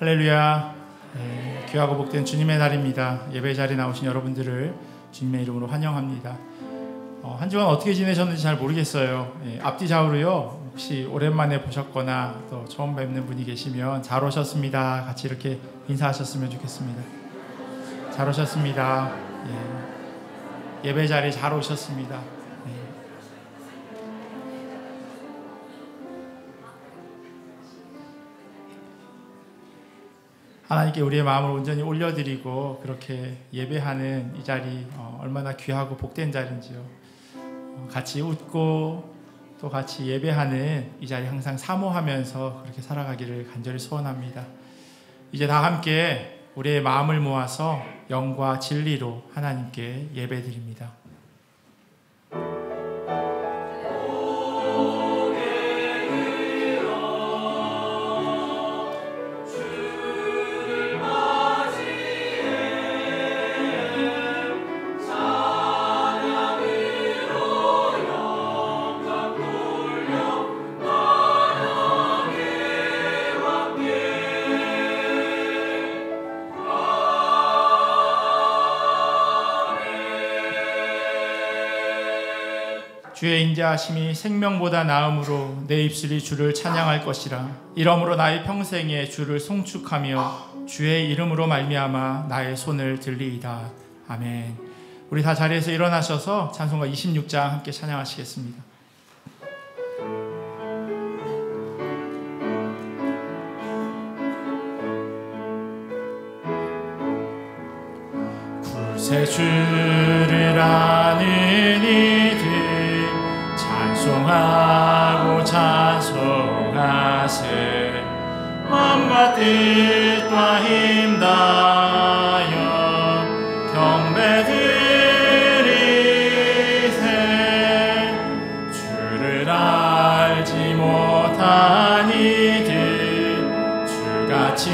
할렐루야. 귀하고 복된 주님의 날입니다. 예배 자리에 나오신 여러분들을 주님의 이름으로 환영합니다. 한 주간 어떻게 지내셨는지 잘 모르겠어요. 앞뒤 좌우로요, 혹시 오랜만에 보셨거나 또 처음 뵙는 분이 계시면 잘 오셨습니다 같이 이렇게 인사하셨으면 좋겠습니다. 잘 오셨습니다. 예배 자리에 잘 오셨습니다. 하나님께 우리의 마음을 온전히 올려드리고 그렇게 예배하는 이 자리 얼마나 귀하고 복된 자리인지요. 같이 웃고 또 같이 예배하는 이 자리 항상 사모하면서 그렇게 살아가기를 간절히 소원합니다. 이제 다 함께 우리의 마음을 모아서 영과 진리로 하나님께 예배드립니다. 주의 인자하심이 생명보다 나음으로 내 입술이 주를 찬양할 것이라. 이러므로 나의 평생에 주를 송축하며 주의 이름으로 말미암아 나의 손을 들리이다. 아멘. 우리 다 자리에서 일어나셔서 찬송가 26장 함께 찬양하시겠습니다. 구세 주를 아는 이들 찬송하고 찬송하세. 마음과 뜻과 힘 다하여 경배드리세. 주를 알지 못한 이들 주같이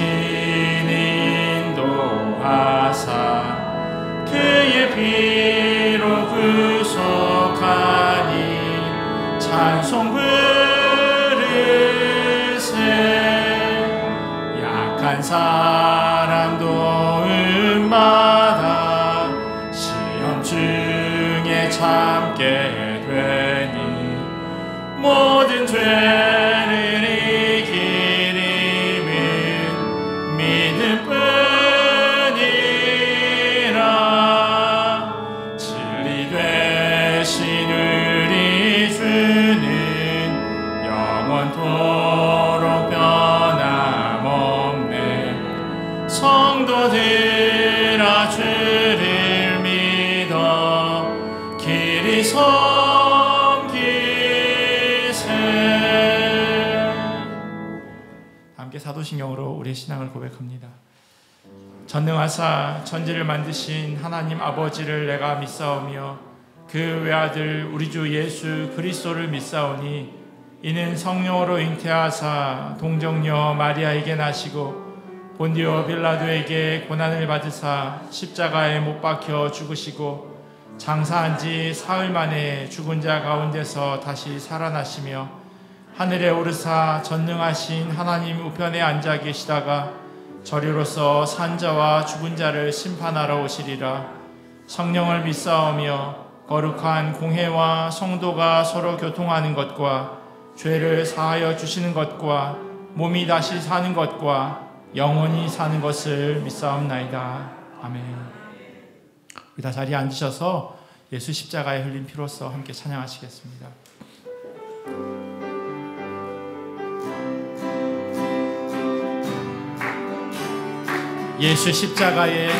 인도하사 그의 피로 구속하니 찬송 부르세. 약한 사람 도움받아 시험 중에 참게 되니 모든 죄를 이기림은 믿음뿐이라. 진리 되신 우리 주는 영원토록 변함없네. 성도들아 주를 믿어 길이 섬기세. 함께 사도신경으로 우리의 신앙을 고백합니다. 전능하사 천지를 만드신 하나님 아버지를 내가 믿사오며 그 외아들 우리 주 예수 그리스도를 믿사오니 이는 성령으로 잉태하사 동정녀 마리아에게 나시고 본디오 빌라도에게 고난을 받으사 십자가에 못 박혀 죽으시고 장사한 지 사흘 만에 죽은 자 가운데서 다시 살아나시며 하늘에 오르사 전능하신 하나님 우편에 앉아 계시다가 저리로서 산 자와 죽은 자를 심판하러 오시리라. 성령을 믿사오며 거룩한 공회와 성도가 서로 교통하는 것과 죄를 사하여 주시는 것과 몸이 다시 사는 것과 영원히 사는 것을 믿사옵나이다. 아멘. 우리 다 자리에 앉으셔서 예수 십자가에 흘린 피로써 함께 찬양하시겠습니다. 예수 십자가에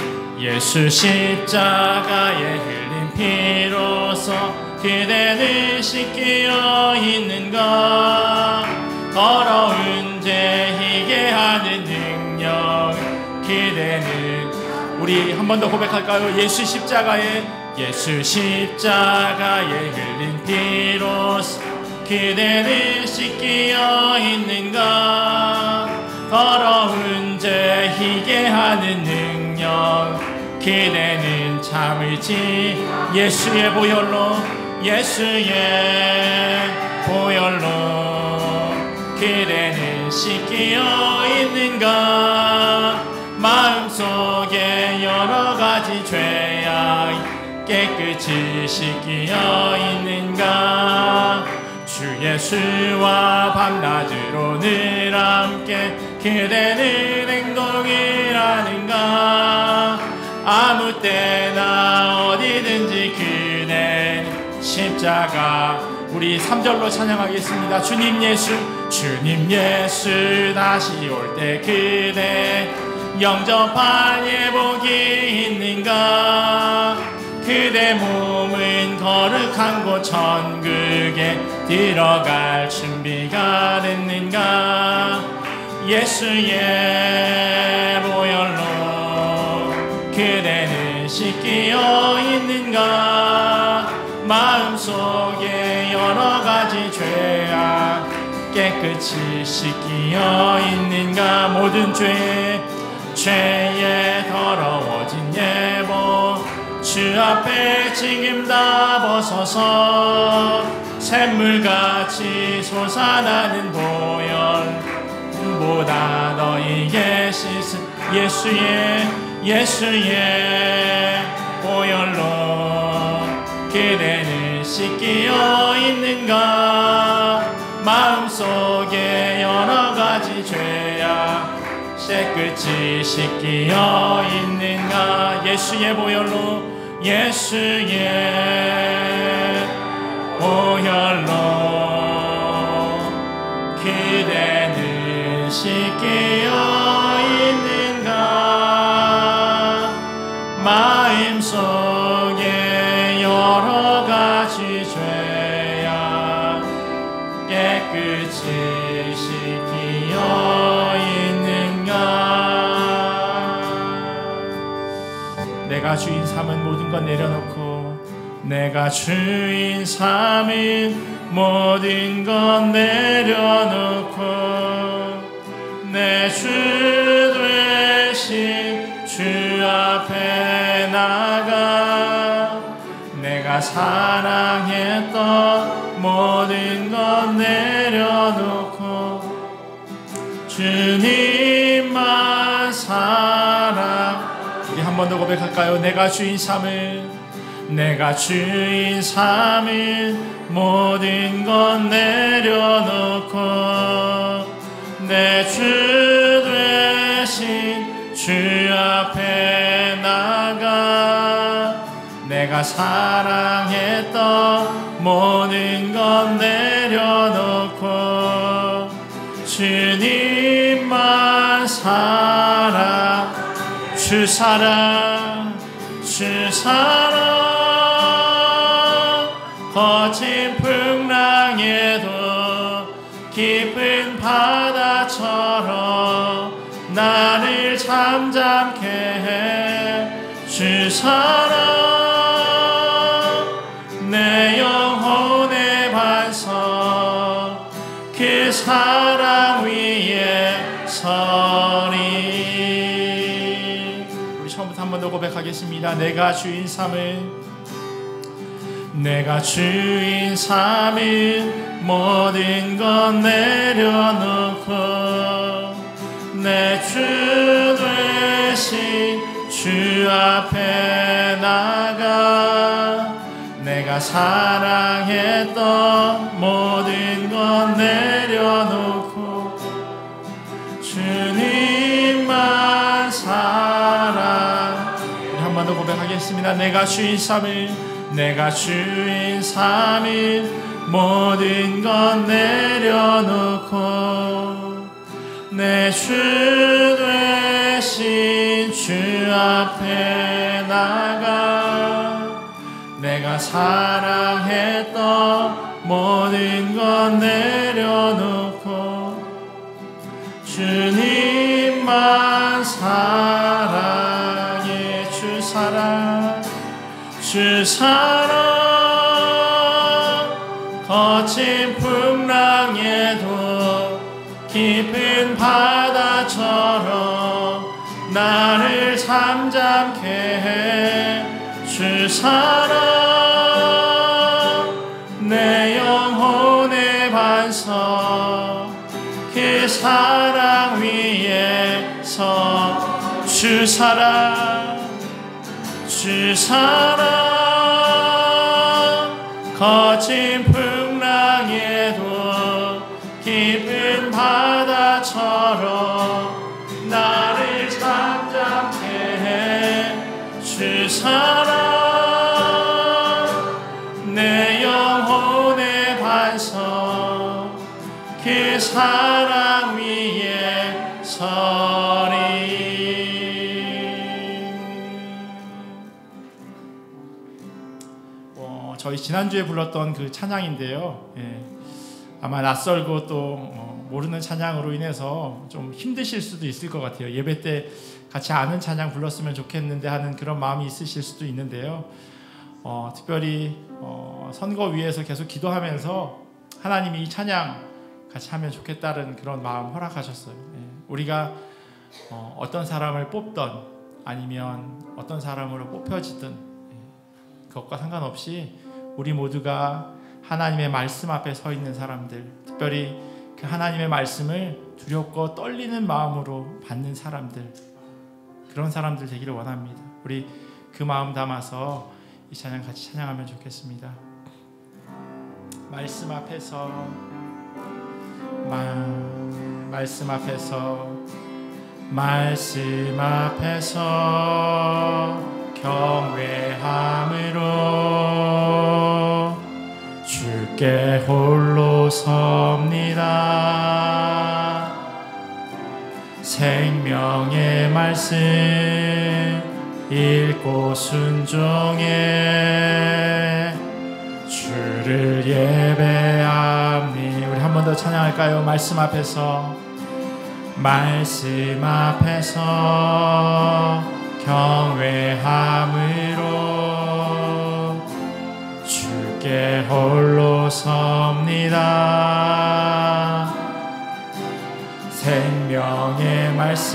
흘린 피로써 그대를 씻기어 있는가. 더러운 죄 희게 하는 능력 그대는. 우리 한 번 더 고백할까요? 예수 십자가에 흘린 피로써 그대를 씻기어 있는가. 더러운 죄 희게 하는 능력 그대는 참을지. 예수의 보혈로 그대는 씻기어 있는가? 마음속에 여러 가지 죄악 깨끗이 씻기어 있는가? 주 예수와 밤낮으로 늘 함께 그대는 행동이라는가? 아무 때나 어디든지 그대 십자가. 우리 3절로 찬양하겠습니다. 주님 예수 다시 올 때 그대 영접할 예복이 있는가? 그대 몸은 거룩한 곳 천국에 들어갈 준비가 됐는가? 예수의 보혈로 그대는 씻기어 있는가? 마음속에 여러 가지 죄악 깨끗이 씻기어 있는가? 모든 죄에 더러워진 예복 주 앞에 지금 다 벗어서 샘물같이 솟아나는 보혈보다 너희에게 씻은 예수의 보혈로 그대는 씻기어 있는가? 마음속에 여러 가지 죄악 깨끗이 씻기어 있는가? 예수의 보혈로 그대는 씻기어 있는가? 마음속에 여러 가지 죄악 깨끗이 씻기어 있는가? 내가 주인 삼은 모든 것 내려놓고 내가 주인 삼은 모든 것 내려놓고 내 주 되신 주 앞에 나가 내가 사랑했던 모든 것 내려놓고 주님만 사랑. 우리 한 번 더 고백할까요? 내가 주인 삼은 모든 것 내려놓고 내 주 되신 주 앞에 나가 내가 사랑했던 모든 것 내려놓고 주님만 사랑. 주 사랑 거친 풍랑에도 깊은 바다처럼 나를 잠잠케 해. 주 사랑 내 영혼의 반석 그 사랑 위에 서리. 우리 처음부터 한 번 더 고백하겠습니다. 내가 주인 삼은 모든 것 내려놓고 내 주 되신 주 앞에 나가 내가 사랑했던 모든 것 내려놓고 주님만 사랑. 한 번 더 고백하겠습니다. 내가 주인 삼은 모든 것 내려놓고 내 주 되신 주 앞에 나가 내가 사랑했던 모든 것 내려놓고 주님만 사랑해. 주 사랑 거친 풍랑에도 깊은 바다처럼 나를 잠잠케 해. 주 사랑 내 영혼의 반석 그 사랑 위에서 주 사랑 거친 풍랑에도 깊은 바다처럼 나를 잠잠케 해 주 사랑 내 영혼의 반석 그 사랑 위에 서리. 저희 지난주에 불렀던 그 찬양인데요, 아마 낯설고 또 모르는 찬양으로 인해서 좀 힘드실 수도 있을 것 같아요. 예배 때 같이 아는 찬양 불렀으면 좋겠는데 하는 그런 마음이 있으실 수도 있는데요, 특별히 선거위에서 계속 기도하면서 하나님이 이 찬양 같이 하면 좋겠다는 그런 마음 허락하셨어요. 우리가 어떤 사람을 뽑던 아니면 어떤 사람으로 뽑혀지든 그것과 상관없이 우리 모두가 하나님의 말씀 앞에 서 있는 사람들, 특별히 그 하나님의 말씀을 두렵고 떨리는 마음으로 받는 사람들, 그런 사람들 되기를 원합니다. 우리 그 마음 담아서 이 찬양 같이 찬양하면 좋겠습니다. 말씀 앞에서 경외함으로 주께 홀로 섭니다. 생명의 말씀 읽고 순종해 주를 예배합니. 우리 한 번 더 찬양할까요? 말씀 앞에서 경외함으로 주께 홀로 섭니다. 생명의 말씀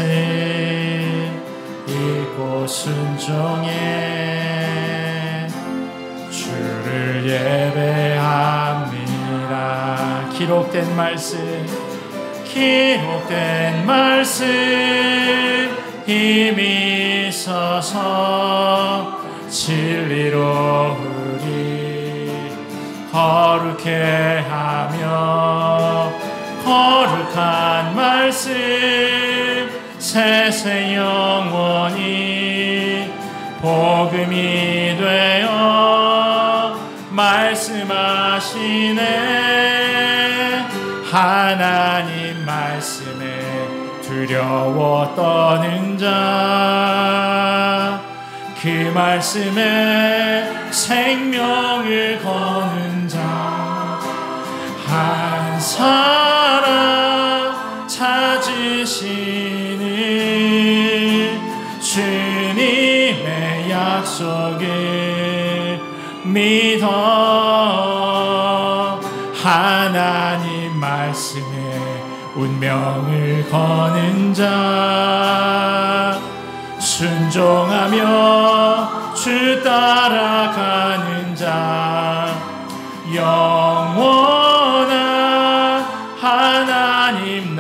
읽고 순종해 주를 예배합니다. 기록된 말씀 힘이 있어서 진리로 우리 거룩해 하며 거룩한 말씀 세세 영원히 복음이 되어 말씀하시네. 하나님 말씀에 두려워 떠는 자, 그 말씀에 생명을 거는 자, 한 사람 찾으시는 주님의 약속을 믿어 하나님 말씀에 운명을 거는 자, 순종하며 주 따라가는 자, 영원한 하나님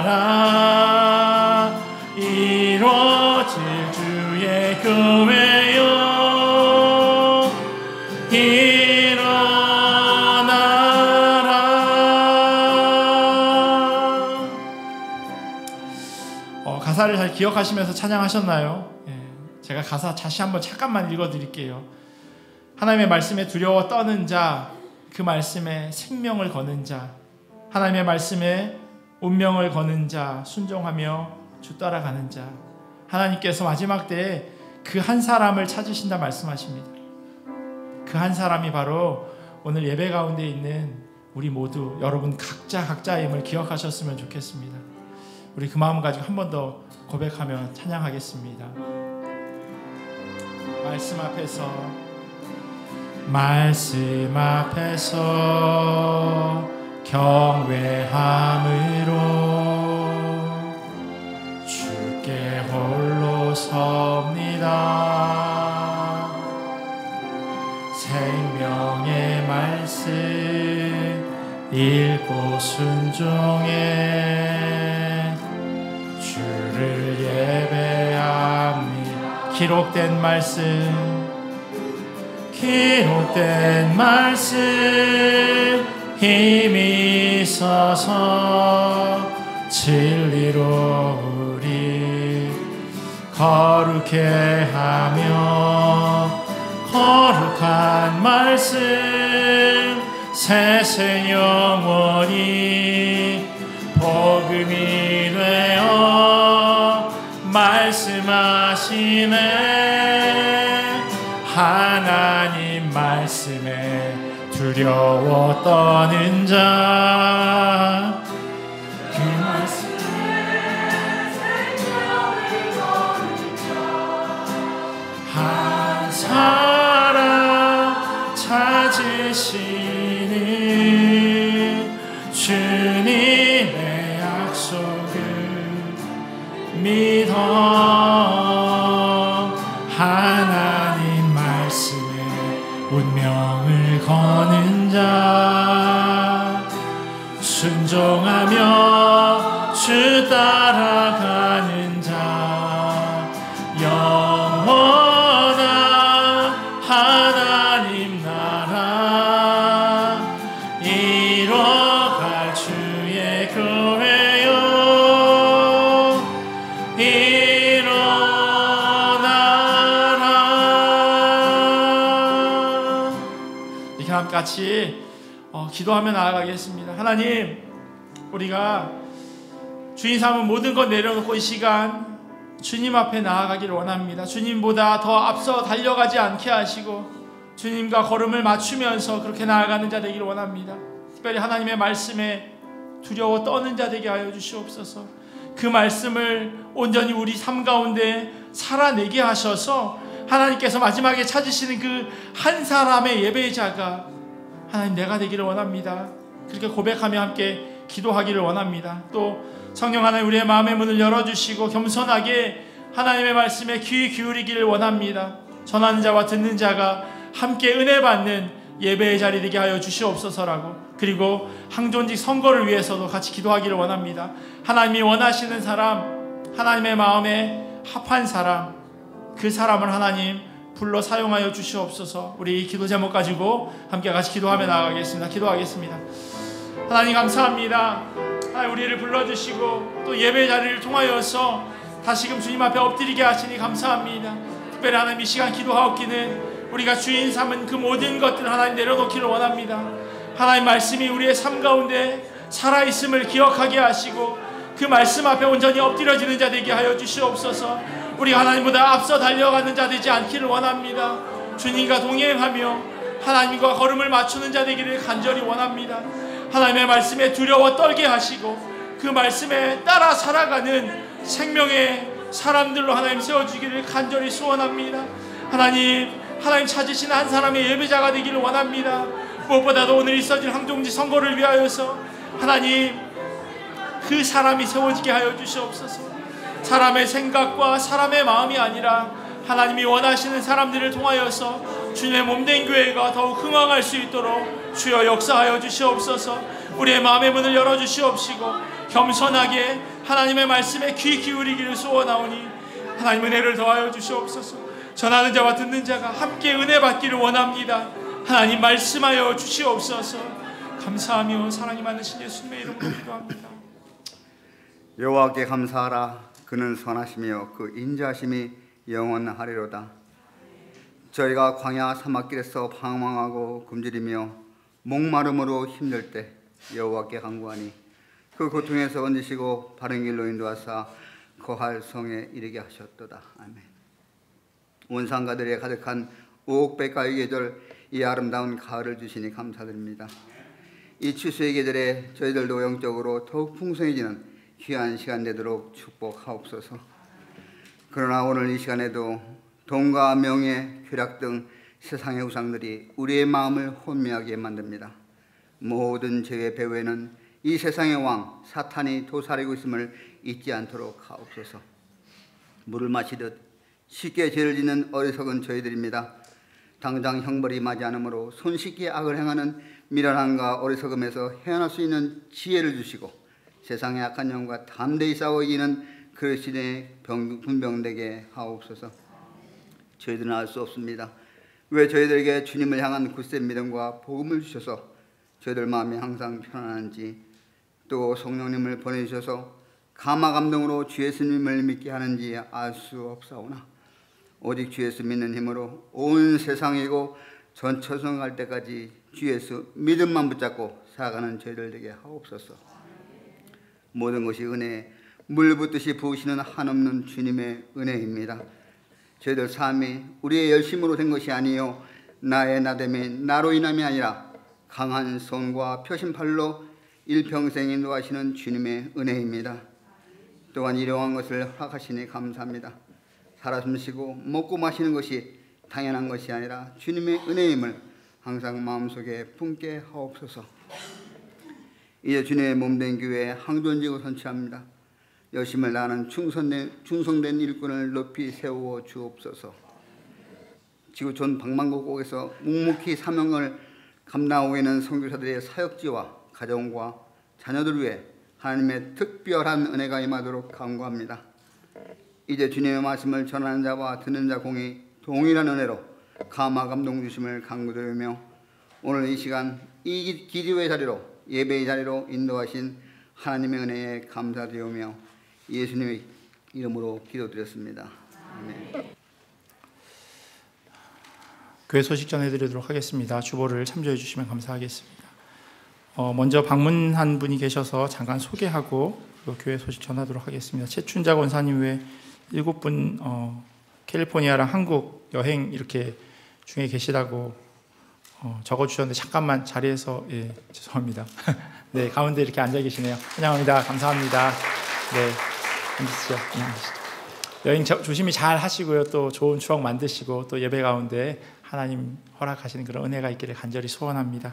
나라 이루어질 주의 교회여 가사를 잘 기억하시면서 찬양하셨나요? 제가 가사 다시 한번 잠깐만 읽어드릴게요. 하나님의 말씀에 두려워 떠는 자, 그 말씀에 생명을 거는 자, 하나님의 말씀에 운명을 거는 자, 순종하며 주 따라가는 자, 하나님께서 마지막 때에 그 한 사람을 찾으신다 말씀하십니다. 그 한 사람이 바로 오늘 예배 가운데 있는 우리 모두, 여러분 각자임을 기억하셨으면 좋겠습니다. 우리 그 마음 가지고 한 번 더 고백하며 찬양하겠습니다. 말씀 앞에서 경외함으로 주께 홀로 섭니다. 생명의 말씀 읽고 순종해 주를 예배합니다. 기록된 말씀 힘이 있어서 진리로 우리 거룩해 하며 거룩한 말씀 세세 영원히 복음이 되어 말씀하시네. 하나님 말씀에 두려워 떠는 자 그 말씀에 생명을 거는 자 한 사람 찾으시는 주님의 약속을 믿어 하나님 말씀에 운명을 거는 자 순종하며 주 따라가는 자 영원한 하나님 나라 이뤄갈 주의 교회요 일어나라. 이렇게 함같이 기도하며 나아가겠습니다. 하나님, 우리가 주인 삼은 모든 것 내려놓고 이 시간 주님 앞에 나아가기를 원합니다. 주님보다 더 앞서 달려가지 않게 하시고 주님과 걸음을 맞추면서 그렇게 나아가는 자 되기를 원합니다. 특별히 하나님의 말씀에 두려워 떠는 자 되게 하여 주시옵소서. 그 말씀을 온전히 우리 삶 가운데 살아내게 하셔서 하나님께서 마지막에 찾으시는 그 한 사람의 예배자가 하나님 내가 되기를 원합니다. 그렇게 고백하며 함께 기도하기를 원합니다. 또 성령 하나님 우리의 마음의 문을 열어주시고 겸손하게 하나님의 말씀에 귀 기울이기를 원합니다. 전하는 자와 듣는 자가 함께 은혜 받는 예배의 자리 되게 하여 주시옵소서라고, 그리고 항존직 선거를 위해서도 같이 기도하기를 원합니다. 하나님이 원하시는 사람, 하나님의 마음에 합한 사람, 그 사람을 하나님 불러 사용하여 주시옵소서. 우리 기도 제목 가지고 함께 같이 기도하며 나아가겠습니다. 기도하겠습니다. 하나님 감사합니다. 하나님 우리를 불러주시고 또 예배 자리를 통하여서 다시금 주님 앞에 엎드리게 하시니 감사합니다. 특별히 하나님 이 시간 기도하옵기는 우리가 주인 삼은 그 모든 것들을 하나님 내려놓기를 원합니다. 하나님 말씀이 우리의 삶 가운데 살아있음을 기억하게 하시고 그 말씀 앞에 온전히 엎드려지는 자 되게 하여 주시옵소서. 우리가 하나님보다 앞서 달려가는 자 되지 않기를 원합니다. 주님과 동행하며 하나님과 걸음을 맞추는 자 되기를 간절히 원합니다. 하나님의 말씀에 두려워 떨게 하시고 그 말씀에 따라 살아가는 생명의 사람들로 하나님 세워주기를 간절히 소원합니다. 하나님 찾으신 한 사람의 예배자가 되기를 원합니다. 무엇보다도 오늘 있어질 항종지 선거를 위하여서 하나님 그 사람이 세워지게 하여 주시옵소서. 사람의 생각과 사람의 마음이 아니라 하나님이 원하시는 사람들을 통하여서 주님의 몸된 교회가 더욱 흥왕할 수 있도록 주여 역사하여 주시옵소서. 우리의 마음의 문을 열어주시옵시고 겸손하게 하나님의 말씀에 귀 기울이기를 소원하오니 하나님 은혜를 더하여 주시옵소서. 전하는 자와 듣는 자가 함께 은혜 받기를 원합니다. 하나님 말씀하여 주시옵소서. 감사하며 사랑이 많으신 예수님의 이름으로 기도합니다. 여호와께 감사하라. 그는 선하시며 그 인자하심이 영원하리로다. 저희가 광야 사막길에서 방황하고 굶주리며 목마름으로 힘들 때 여호와께 간구하니 그 고통에서 건지시고 바른 길로 인도하사 거할 성에 이르게 하셨도다. 아멘. 온상가들에 가득한 오옥백가의 계절, 이 아름다운 가을을 주시니 감사드립니다. 이 추수의 계절에 저희들도 영적으로 더욱 풍성해지는 귀한 시간 되도록 축복하옵소서. 그러나 오늘 이 시간에도 돈과 명예, 쾌락 등 세상의 우상들이 우리의 마음을 혼미하게 만듭니다. 모든 죄의 배후에는 이 세상의 왕 사탄이 도사리고 있음을 잊지 않도록 하옵소서. 물을 마시듯 쉽게 죄를 짓는 어리석은 저희들입니다. 당장 형벌이 맞이하므로 손쉽게 악을 행하는 미련함과 어리석음에서 헤어날 수 있는 지혜를 주시고 세상의 악한 영과 담대히 싸워 이기는 그리스도의 분병되게 하옵소서. 저희들은 알 수 없습니다. 왜 저희들에게 주님을 향한 굳센 믿음과 복음을 주셔서 저희들 마음이 항상 편안한지, 또 성령님을 보내주셔서 감화 감동으로 주 예수님을 믿게 하는지 알 수 없사오나 오직 주 예수 믿는 힘으로 온 세상이고 전 천성 갈 때까지 주 예수 믿음만 붙잡고 살아가는 저희들 되게 하옵소서. 모든 것이 은혜, 물 붓듯이 부으시는 한없는 주님의 은혜입니다. 저희들 삶이 우리의 열심으로 된 것이 아니요 나의 나됨이 나로 인함이 아니라 강한 손과 표심팔로 일평생 인도하시는 주님의 은혜입니다. 또한 이러한 것을 허락하시니 감사합니다. 살아 숨쉬고 먹고 마시는 것이 당연한 것이 아니라 주님의 은혜임을 항상 마음속에 품게 하옵소서. 이제 주님의 몸된 교회에 항존직을 선취합니다. 열심을 다하는 충성된 일꾼을 높이 세워 주옵소서. 지구촌 방방곡곡에서 묵묵히 사명을 감당하고 있는 선교사들의 사역지와 가정과 자녀들 위해 하나님의 특별한 은혜가 임하도록 간구합니다. 이제 주님의 말씀을 전하는 자와 듣는 자 공이 동일한 은혜로 감화 감동 주심을 간구드리며 오늘 이 시간 이 기도의 자리로 예배의 자리로 인도하신 하나님의 은혜에 감사드리며 예수님의 이름으로 기도드렸습니다. 아멘. 교회 소식 전해드리도록 하겠습니다. 주보를 참조해 주시면 감사하겠습니다. 먼저 방문한 분이 계셔서 잠깐 소개하고 교회 소식 전하도록 하겠습니다. 최춘자 권사님 외 7분 캘리포니아랑 한국 여행 이렇게 중에 계시다고 적어주셨는데 잠깐만 자리에서 죄송합니다. 네, 가운데 이렇게 앉아 계시네요. 환영합니다. 감사합니다. 네, 앉으시죠. 여행 조심히 잘 하시고요. 또 좋은 추억 만드시고 또 예배 가운데 하나님 허락하시는 그런 은혜가 있기를 간절히 소원합니다.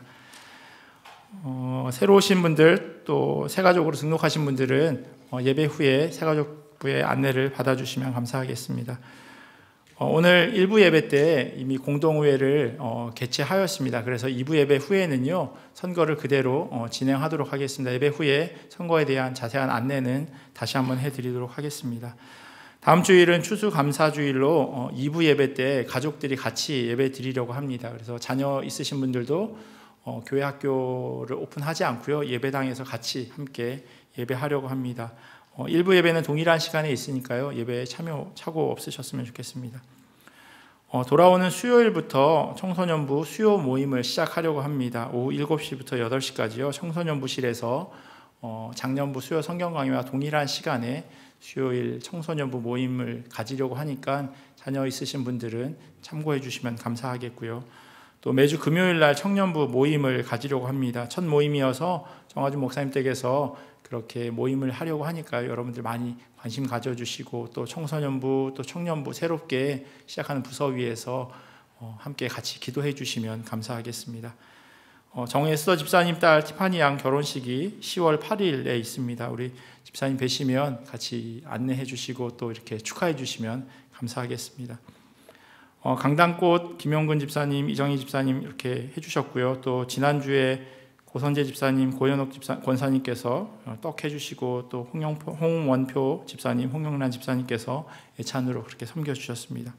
새로 오신 분들 또 새가족으로 등록하신 분들은 예배 후에 새가족부의 안내를 받아주시면 감사하겠습니다. 오늘 1부 예배 때 이미 공동의회를 개최하였습니다. 그래서 2부 예배 후에는요 선거를 그대로 진행하도록 하겠습니다. 예배 후에 선거에 대한 자세한 안내는 다시 한번 해드리도록 하겠습니다. 다음 주일은 추수감사주일로 2부 예배 때 가족들이 같이 예배 드리려고 합니다. 그래서 자녀 있으신 분들도 교회 학교를 오픈하지 않고요 예배당에서 같이 함께 예배하려고 합니다. 1부 예배는 동일한 시간에 있으니까요 예배에 착오 없으셨으면 좋겠습니다. 돌아오는 수요일부터 청소년부 수요 모임을 시작하려고 합니다. 오후 7시부터 8시까지요 청소년부실에서 작년부 수요 성경 강의와 동일한 시간에 수요일 청소년부 모임을 가지려고 하니까 자녀 있으신 분들은 참고해 주시면 감사하겠고요. 또 매주 금요일 날 청년부 모임을 가지려고 합니다. 첫 모임이어서 정화준 목사님 댁에서 그렇게 모임을 하려고 하니까 여러분들 많이 관심 가져주시고 또 청소년부 또 청년부 새롭게 시작하는 부서위에서 함께 같이 기도해 주시면 감사하겠습니다. 정혜서 집사님 딸 티파니 양 결혼식이 10월 8일에 있습니다. 우리 집사님 뵈시면 같이 안내해 주시고 또 이렇게 축하해 주시면 감사하겠습니다. 강당꽃 김용근 집사님, 이정희 집사님 이렇게 해주셨고요. 또 지난주에 고선재 집사님, 고현옥 권사님께서 떡 해주시고 또 홍원표 집사님, 홍영란 집사님께서 예찬으로 그렇게 섬겨주셨습니다.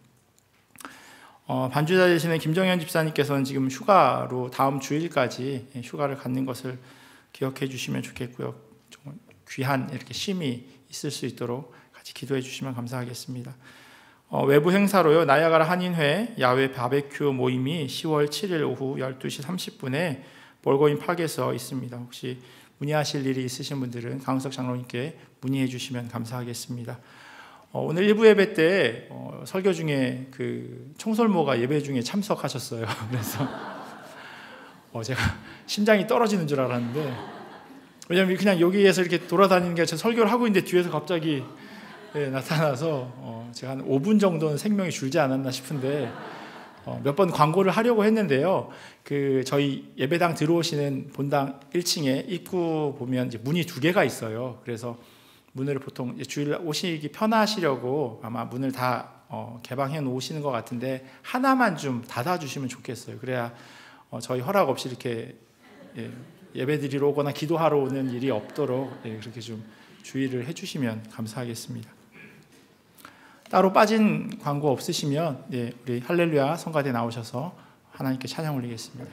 반주자 되시는 김정현 집사님께서는 지금 휴가로 다음 주일까지 휴가를 갖는 것을 기억해 주시면 좋겠고요. 귀한 이렇게 쉼이 있을 수 있도록 같이 기도해 주시면 감사하겠습니다. 외부 행사로요 나야가라 한인회 야외 바베큐 모임이 10월 7일 오후 12시 30분에 볼고인 팍에서 있습니다. 혹시 문의하실 일이 있으신 분들은 강은석 장로님께 문의해 주시면 감사하겠습니다. 오늘 1부 예배 때 설교 중에 그 총설모가 예배 중에 참석하셨어요. 그래서 제가 심장이 떨어지는 줄 알았는데 왜냐하면 그냥 여기에서 이렇게 돌아다니는 게 제가 설교를 하고 있는데 뒤에서 갑자기 나타나서 제가 한 5분 정도는 생명이 줄지 않았나 싶은데 몇 번 광고를 하려고 했는데요. 그 저희 예배당 들어오시는 본당 1층에 입구 보면 이제 문이 2개가 있어요. 그래서 문을 보통 주일 오시기 편하시려고 아마 문을 다 개방해 놓으시는 것 같은데 하나만 좀 닫아주시면 좋겠어요. 그래야 저희 허락 없이 이렇게 예배 드리러 오거나 기도하러 오는 일이 없도록 그렇게 좀 주의를 해주시면 감사하겠습니다. 따로 빠진 광고 없으시면 우리 할렐루야 성가대 나오셔서 하나님께 찬양 올리겠습니다.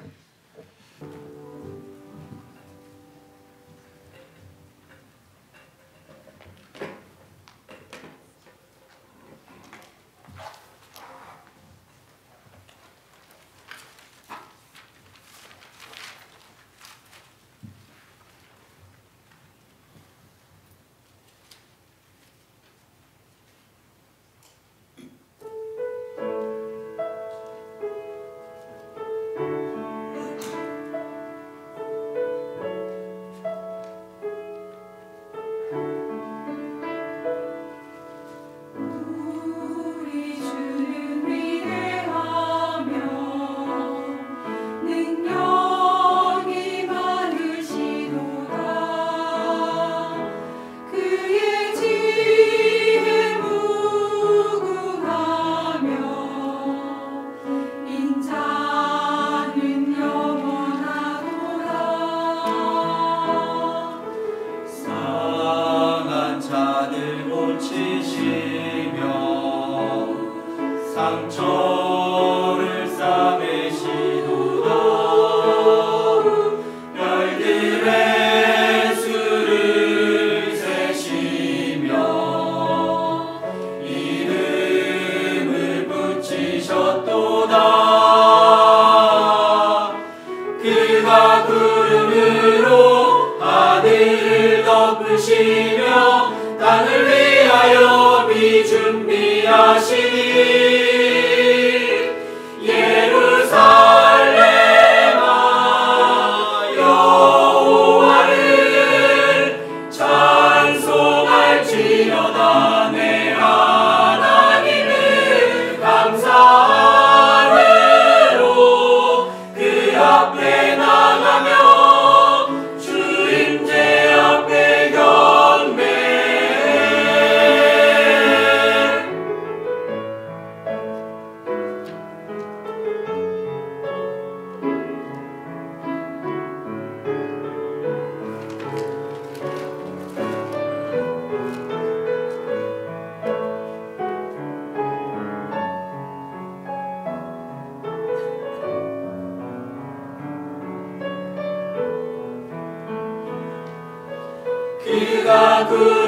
그가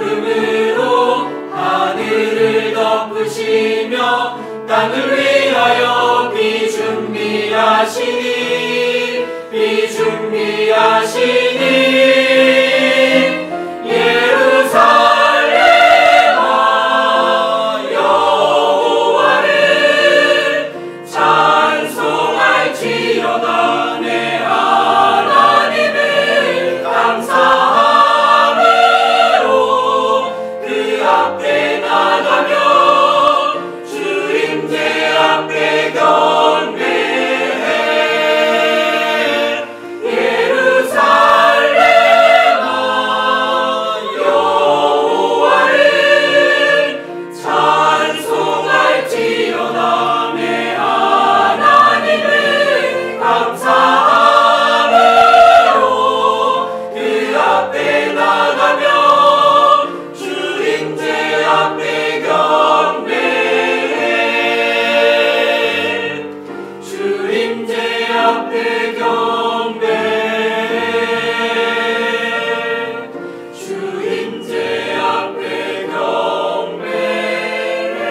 구름으로 하늘을 덮으시며 땅을 위하여 비 준비하시니 예루살렘아 여호와를 찬송할지어다. 내 하나님을 감사함으로 그 앞에 나가며 주임제 앞에 경배해. 예루살렘아 여호와를 찬송할지어다. 내 하나님을 감사함으로 그 앞에 나가며 주임제 앞에 경배해. 주임제 앞에 경배해. 주임제 앞에 경배해.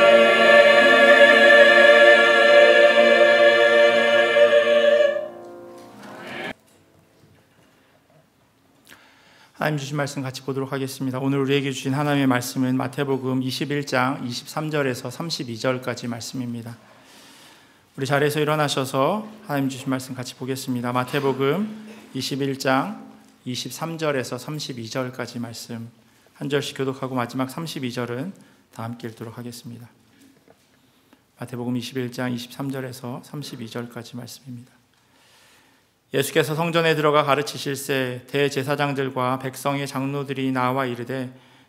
하나님 주신 말씀 같이 보도록 하겠습니다. 오늘 우리에게 주신 하나님의 말씀은 마태복음 21장 23절에서 32절까지 말씀입니다. 우리 자리에서 일어나셔서 하나님 주신 말씀 같이 보겠습니다. 마태복음 21장 23절에서 32절까지 말씀 한 절씩 교독하고 마지막 32절은 다 함께 읽도록 하겠습니다. 마태복음 21장 23절에서 32절까지 말씀입니다. 예수께서 성전에 들어가 가르치실새 대제사장들과 백성의 장로들이 나와 이르되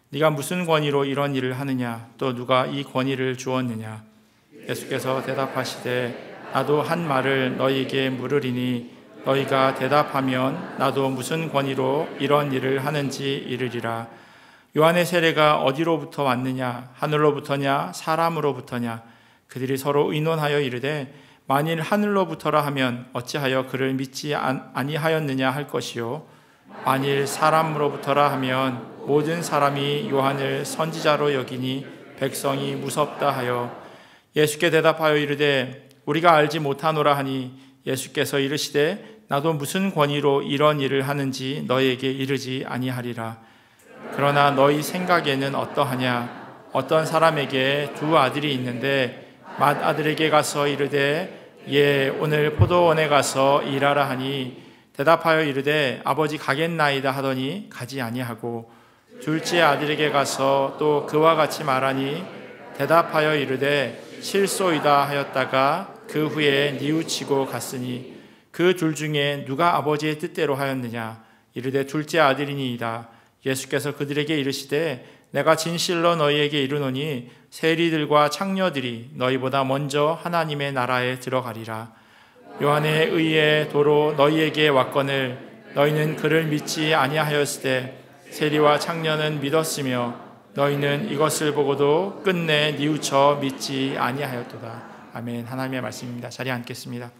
네가 무슨 권위로 이런 일을 하느냐? 또 누가 이 권위를 주었느냐? 예수께서 대답하시되 나도 한 말을 너희에게 물으리니 너희가 대답하면 나도 무슨 권위로 이런 일을 하는지 이르리라. 요한의 세례가 어디로부터 왔느냐? 하늘로부터냐? 사람으로부터냐? 그들이 서로 의논하여 이르되 만일 하늘로부터라 하면 어찌하여 그를 믿지 아니하였느냐 할 것이요 만일 사람으로부터라 하면 모든 사람이 요한을 선지자로 여기니 백성이 무섭다 하여 예수께 대답하여 이르되 우리가 알지 못하노라 하니 예수께서 이르시되 나도 무슨 권위로 이런 일을 하는지 너희에게 이르지 아니하리라. 그러나 너희 생각에는 어떠하냐? 어떤 사람에게 두 아들이 있는데 맏아들에게 가서 이르되 오늘 포도원에 가서 일하라 하니 대답하여 이르되 아버지 가겠나이다 하더니 가지 아니하고 둘째 아들에게 가서 또 그와 같이 말하니 대답하여 이르되 실소이다 하였다가 그 후에 뉘우치고 갔으니 그 둘 중에 누가 아버지의 뜻대로 하였느냐? 이르되 둘째 아들이니이다. 예수께서 그들에게 이르시되 내가 진실로 너희에게 이르노니 세리들과 창녀들이 너희보다 먼저 하나님의 나라에 들어가리라. 요한의 의에 도로 너희에게 왔거늘 너희는 그를 믿지 아니하였으되 세리와 창녀는 믿었으며 너희는 이것을 보고도 끝내 뉘우쳐 믿지 아니하였도다. 아멘. 하나님의 말씀입니다. 자리에 앉겠습니다.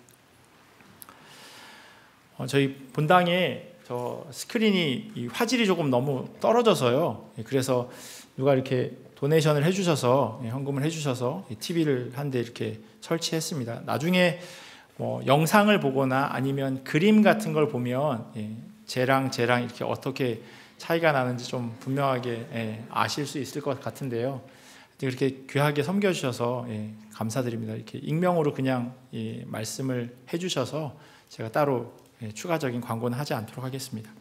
저희 본당에 저 스크린이 이 화질이 조금 너무 떨어져서요. 그래서 누가 이렇게 도네이션을 해주셔서 헌금을 해주셔서 TV를 한 대 이렇게 설치했습니다. 나중에 뭐 영상을 보거나 아니면 그림 같은 걸 보면 쟤랑 이렇게 어떻게 차이가 나는지 좀 분명하게 아실 수 있을 것 같은데요. 이렇게 귀하게 섬겨주셔서 감사드립니다. 이렇게 익명으로 그냥 말씀을 해주셔서 제가 따로 추가적인 광고는 하지 않도록 하겠습니다.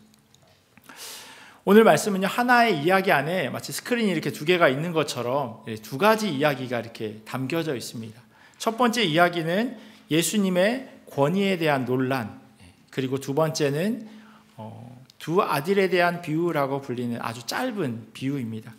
오늘 말씀은요, 하나의 이야기 안에 마치 스크린이 이렇게 두 개가 있는 것처럼 두 가지 이야기가 이렇게 담겨져 있습니다. 첫 번째 이야기는 예수님의 권위에 대한 논란, 그리고 두 번째는 두 아들에 대한 비유라고 불리는 아주 짧은 비유입니다.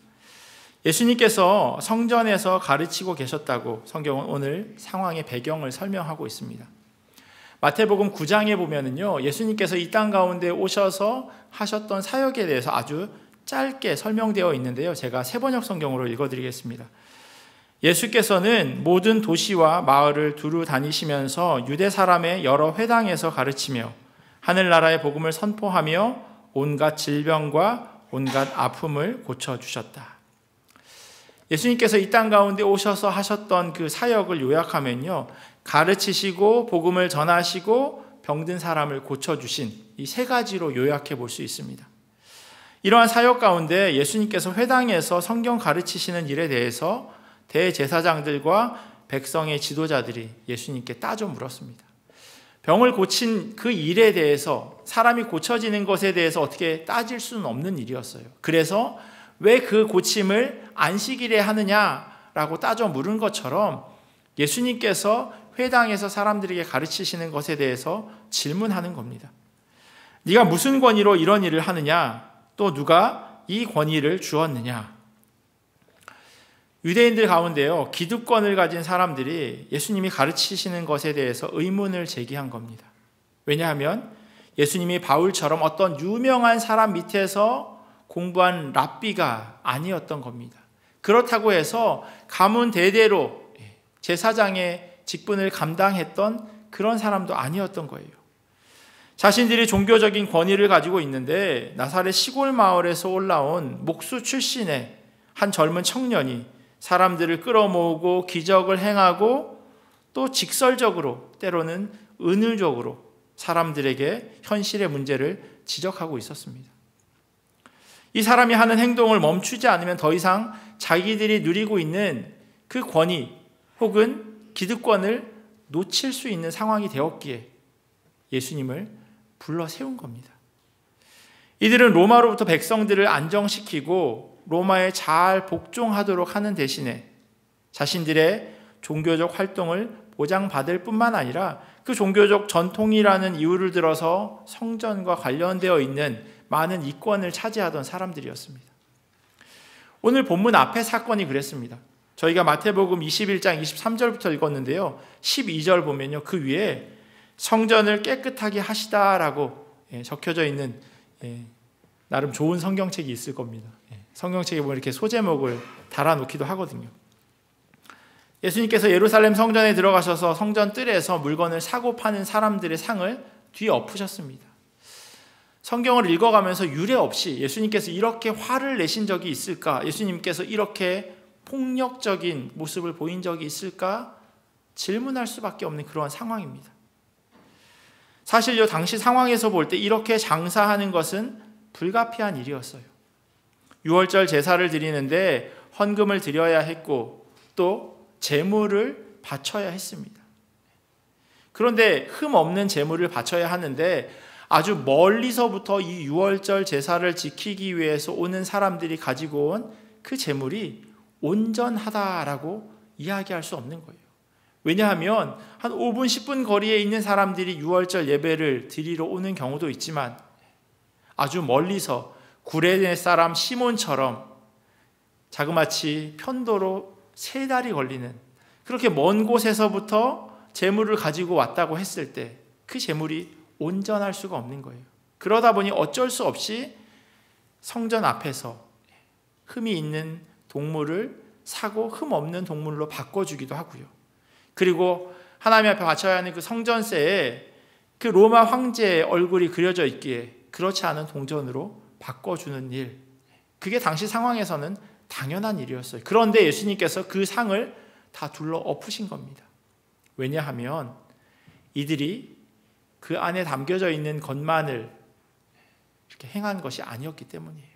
예수님께서 성전에서 가르치고 계셨다고 성경은 오늘 상황의 배경을 설명하고 있습니다. 마태복음 9장에 보면은요, 예수님께서 이 땅 가운데 오셔서 하셨던 사역에 대해서 아주 짧게 설명되어 있는데요. 제가 세번역 성경으로 읽어드리겠습니다. 예수께서는 모든 도시와 마을을 두루 다니시면서 유대 사람의 여러 회당에서 가르치며 하늘나라의 복음을 선포하며 온갖 질병과 온갖 아픔을 고쳐주셨다. 예수님께서 이 땅 가운데 오셔서 하셨던 그 사역을 요약하면요, 가르치시고 복음을 전하시고 병든 사람을 고쳐주신 이 세 가지로 요약해 볼 수 있습니다. 이러한 사역 가운데 예수님께서 회당에서 성경 가르치시는 일에 대해서 대제사장들과 백성의 지도자들이 예수님께 따져 물었습니다. 병을 고친 그 일에 대해서, 사람이 고쳐지는 것에 대해서 어떻게 따질 수는 없는 일이었어요. 그래서 왜 그 고침을 안식일에 하느냐라고 따져 물은 것처럼 예수님께서 회당에서 사람들에게 가르치시는 것에 대해서 질문하는 겁니다. 네가 무슨 권위로 이런 일을 하느냐? 또 누가 이 권위를 주었느냐? 유대인들 가운데요, 기득권을 가진 사람들이 예수님이 가르치시는 것에 대해서 의문을 제기한 겁니다. 왜냐하면 예수님이 바울처럼 어떤 유명한 사람 밑에서 공부한 랍비가 아니었던 겁니다. 그렇다고 해서 가문 대대로 제사장의 직분을 감당했던 그런 사람도 아니었던 거예요. 자신들이 종교적인 권위를 가지고 있는데 나사렛 시골 마을에서 올라온 목수 출신의 한 젊은 청년이 사람들을 끌어모으고 기적을 행하고 또 직설적으로 때로는 은유적으로 사람들에게 현실의 문제를 지적하고 있었습니다. 이 사람이 하는 행동을 멈추지 않으면 더 이상 자기들이 누리고 있는 그 권위 혹은 기득권을 놓칠 수 있는 상황이 되었기에 예수님을 불러 세운 겁니다. 이들은 로마로부터 백성들을 안정시키고 로마에 잘 복종하도록 하는 대신에 자신들의 종교적 활동을 보장받을 뿐만 아니라 그 종교적 전통이라는 이유를 들어서 성전과 관련되어 있는 많은 이권을 차지하던 사람들이었습니다. 오늘 본문 앞에 사건이 그랬습니다. 저희가 마태복음 21장 23절부터 읽었는데요. 12절 보면요. 그 위에 성전을 깨끗하게 하시다라고 적혀져 있는 나름 좋은 성경책이 있을 겁니다. 성경책에 보면 이렇게 소제목을 달아놓기도 하거든요. 예수님께서 예루살렘 성전에 들어가셔서 성전 뜰에서 물건을 사고 파는 사람들의 상을 뒤엎으셨습니다. 성경을 읽어가면서 유례 없이 예수님께서 이렇게 화를 내신 적이 있을까? 예수님께서 이렇게 폭력적인 모습을 보인 적이 있을까? 질문할 수밖에 없는 그런 상황입니다. 사실 이 당시 상황에서 볼 때 이렇게 장사하는 것은 불가피한 일이었어요. 유월절 제사를 드리는데 헌금을 드려야 했고 또 제물을 바쳐야 했습니다. 그런데 흠 없는 제물을 바쳐야 하는데 아주 멀리서부터 이 유월절 제사를 지키기 위해서 오는 사람들이 가지고 온 그 제물이 온전하다라고 이야기할 수 없는 거예요. 왜냐하면 한 5분 10분 거리에 있는 사람들이 유월절 예배를 드리러 오는 경우도 있지만 아주 멀리서 구레네 사람 시몬처럼 자그마치 편도로 3달이 걸리는 그렇게 먼 곳에서부터 제물을 가지고 왔다고 했을 때 그 제물이 온전할 수가 없는 거예요. 그러다 보니 어쩔 수 없이 성전 앞에서 흠이 있는 동물을 사고 흠 없는 동물로 바꿔주기도 하고요. 그리고 하나님 앞에 바쳐야 하는 그 성전세에 그 로마 황제의 얼굴이 그려져 있기에 그렇지 않은 동전으로 바꿔주는 일, 그게 당시 상황에서는 당연한 일이었어요. 그런데 예수님께서 그 상을 다 둘러 엎으신 겁니다. 왜냐하면 이들이 그 안에 담겨져 있는 것만을 이렇게 행한 것이 아니었기 때문이에요.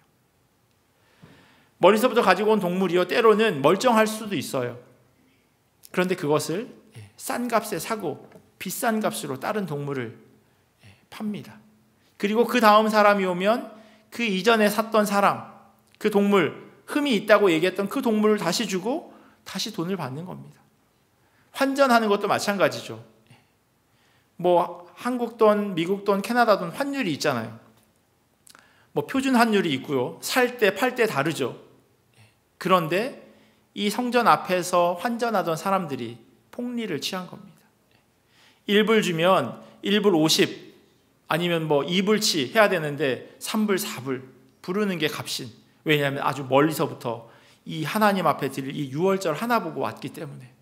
머리서부터 가지고 온 동물이요, 때로는 멀쩡할 수도 있어요. 그런데 그것을 싼 값에 사고 비싼 값으로 다른 동물을 팝니다. 그리고 그 다음 사람이 오면 그 이전에 샀던 사람, 그 동물, 흠이 있다고 얘기했던 그 동물을 다시 주고 다시 돈을 받는 겁니다. 환전하는 것도 마찬가지죠. 뭐 한국 돈, 미국 돈, 캐나다 돈 환율이 있잖아요. 뭐 표준 환율이 있고요. 살 때, 팔 때 다르죠. 그런데 이 성전 앞에서 환전하던 사람들이 폭리를 취한 겁니다. 1불 주면 1불 50, 아니면 뭐 2불치 해야 되는데 3불, 4불 부르는 게 값인. 왜냐하면 아주 멀리서부터 이 하나님 앞에 드릴 이 유월절 하나 보고 왔기 때문에.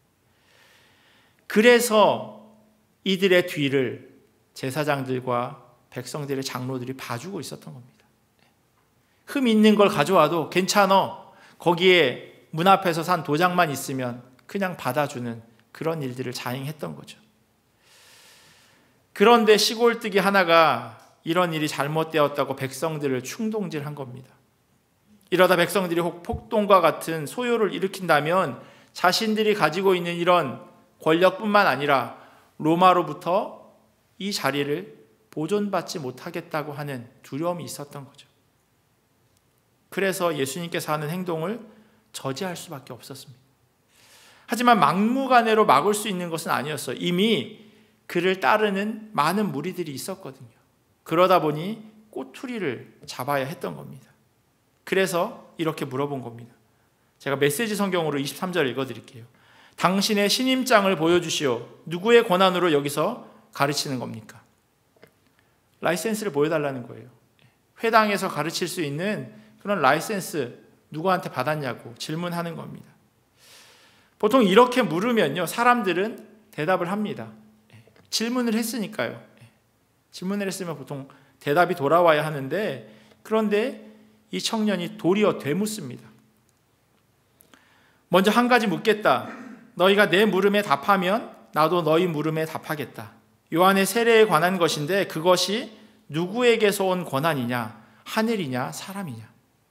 그래서 이들의 뒤를 제사장들과 백성들의 장로들이 봐주고 있었던 겁니다. 흠 있는 걸 가져와도 괜찮아. 거기에 문 앞에서 산 도장만 있으면 그냥 받아주는 그런 일들을 자행했던 거죠. 그런데 시골뜨기 하나가 이런 일이 잘못되었다고 백성들을 충동질한 겁니다. 이러다 백성들이 혹 폭동과 같은 소요를 일으킨다면 자신들이 가지고 있는 이런 권력뿐만 아니라 로마로부터 이 자리를 보존받지 못하겠다고 하는 두려움이 있었던 거죠. 그래서 예수님께서 하는 행동을 저지할 수밖에 없었습니다. 하지만 막무가내로 막을 수 있는 것은 아니었어요. 이미 그를 따르는 많은 무리들이 있었거든요. 그러다 보니 꼬투리를 잡아야 했던 겁니다. 그래서 이렇게 물어본 겁니다. 제가 메시지 성경으로 23절 읽어드릴게요. 당신의 신임장을 보여주시오. 누구의 권한으로 여기서 가르치는 겁니까? 라이센스를 보여달라는 거예요. 회당에서 가르칠 수 있는 그런 라이센스 누구한테 받았냐고 질문하는 겁니다. 보통 이렇게 물으면요, 사람들은 대답을 합니다. 질문을 했으니까요. 질문을 했으면 보통 대답이 돌아와야 하는데, 그런데 이 청년이 도리어 되묻습니다. 먼저 한 가지 묻겠다. 너희가 내 물음에 답하면 나도 너희 물음에 답하겠다. 요한의 세례에 관한 것인데 그것이 누구에게서 온 권한이냐? 하늘이냐? 사람이냐?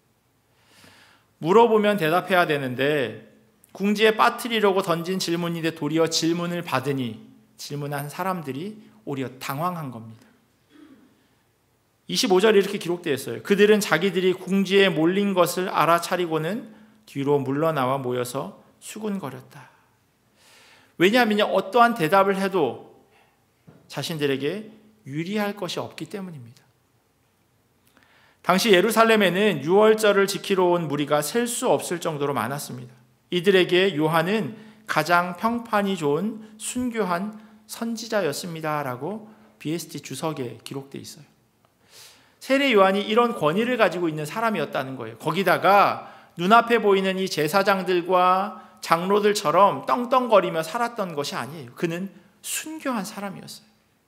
물어보면 대답해야 되는데 궁지에 빠뜨리려고 던진 질문인데 도리어 질문을 받으니 질문한 사람들이 오히려 당황한 겁니다. 25절에 이렇게 기록되어 있어요. 그들은 자기들이 궁지에 몰린 것을 알아차리고는 뒤로 물러나와 모여서 수군거렸다. 왜냐하면 어떠한 대답을 해도 자신들에게 유리할 것이 없기 때문입니다. 당시 예루살렘에는 유월절을 지키러 온 무리가 셀 수 없을 정도로 많았습니다. 이들에게 요한은 가장 평판이 좋은 순교한 선지자였습니다라고 BST 주석에 기록되어 있어요. 세례 요한이 이런 권위를 가지고 있는 사람이었다는 거예요. 거기다가 눈앞에 보이는 이 제사장들과 장로들처럼 떵떵거리며 살았던 것이 아니에요. 그는 순교한 사람이었어요.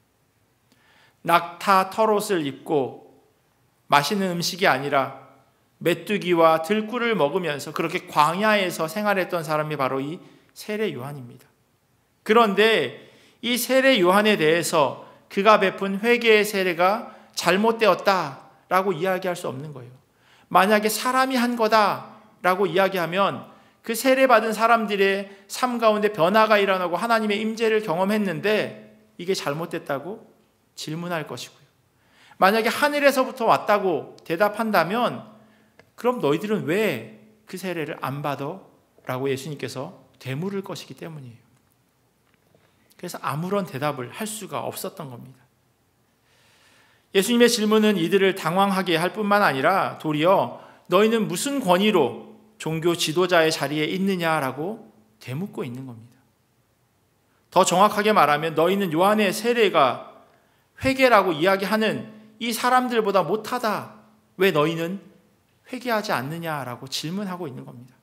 낙타 털옷을 입고 맛있는 음식이 아니라 메뚜기와 들꿀을 먹으면서 그렇게 광야에서 생활했던 사람이 바로 이 세례 요한입니다. 그런데 이 세례 요한에 대해서 그가 베푼 회개의 세례가 잘못되었다라고 이야기할 수 없는 거예요. 만약에 사람이 한 거다라고 이야기하면 그 세례받은 사람들의 삶 가운데 변화가 일어나고 하나님의 임재를 경험했는데 이게 잘못됐다고 질문할 것이고요. 만약에 하늘에서부터 왔다고 대답한다면 그럼 너희들은 왜 그 세례를 안 받아? 라고 예수님께서 되물을 것이기 때문이에요. 그래서 아무런 대답을 할 수가 없었던 겁니다. 예수님의 질문은 이들을 당황하게 할 뿐만 아니라 도리어 너희는 무슨 권위로 종교 지도자의 자리에 있느냐라고 되묻고 있는 겁니다. 더 정확하게 말하면 너희는 요한의 세례가 회개라고 이야기하는 이 사람들보다 못하다. 왜 너희는 회개하지 않느냐라고 질문하고 있는 겁니다.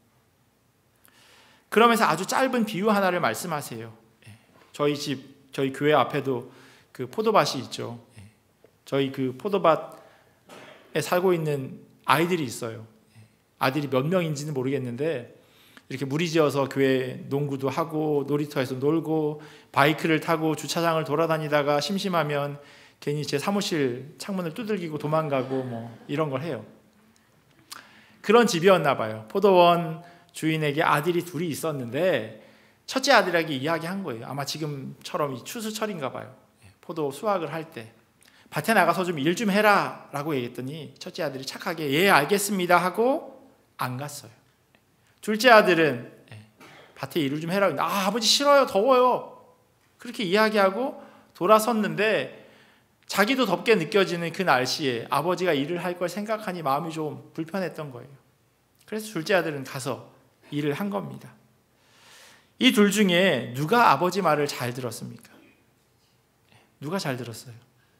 그러면서 아주 짧은 비유 하나를 말씀하세요. 저희 교회 앞에도 그 포도밭이 있죠. 저희 그 포도밭에 살고 있는 아이들이 있어요. 아들이 몇 명인지는 모르겠는데 이렇게 무리지어서 교회 농구도 하고 놀이터에서 놀고 바이크를 타고 주차장을 돌아다니다가 심심하면 괜히 제 사무실 창문을 두들기고 도망가고 뭐 이런 걸 해요. 그런 집이었나 봐요. 포도원 주인에게 아들이 둘이 있었는데 첫째 아들에게 이야기한 거예요. 아마 지금처럼 이 추수철인가 봐요. 포도 수확을 할 때 밭에 나가서 좀 일 좀 해라 라고 얘기했더니 첫째 아들이 착하게 예 알겠습니다 하고 안 갔어요. 둘째 아들은 밭에 일을 좀 해라. 아버지 싫어요. 더워요. 그렇게 이야기하고 돌아섰는데 자기도 덥게 느껴지는 그 날씨에 아버지가 일을 할 걸 생각하니 마음이 좀 불편했던 거예요. 그래서 둘째 아들은 가서 일을 한 겁니다. 이 둘 중에 누가 아버지 말을 잘 들었습니까? 누가 잘 들었어요?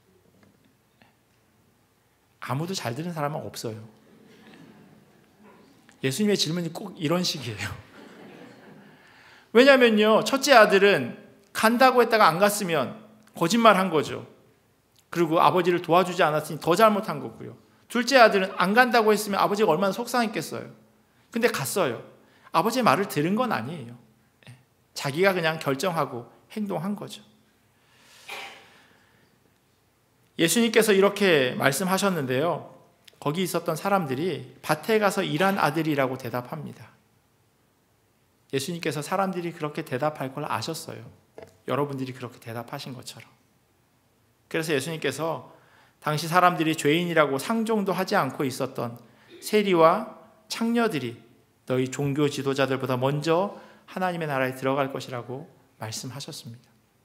아무도 잘 들은 사람은 없어요. 예수님의 질문이 꼭 이런 식이에요. 왜냐면요, 첫째 아들은 간다고 했다가 안 갔으면 거짓말한 거죠. 그리고 아버지를 도와주지 않았으니 더 잘못한 거고요. 둘째 아들은 안 간다고 했으면 아버지가 얼마나 속상했겠어요. 근데 갔어요. 아버지의 말을 들은 건 아니에요. 자기가 그냥 결정하고 행동한 거죠. 예수님께서 이렇게 말씀하셨는데요. 거기 있었던 사람들이 밭에 가서 일한 아들이라고 대답합니다. 예수님께서 사람들이 그렇게 대답할 걸 아셨어요. 여러분들이 그렇게 대답하신 것처럼. 그래서 예수님께서 당시 사람들이 죄인이라고 상종도 하지 않고 있었던 세리와 창녀들이 너희 종교 지도자들보다 먼저 하나님의 나라에 들어갈 것이라고 말씀하셨습니다.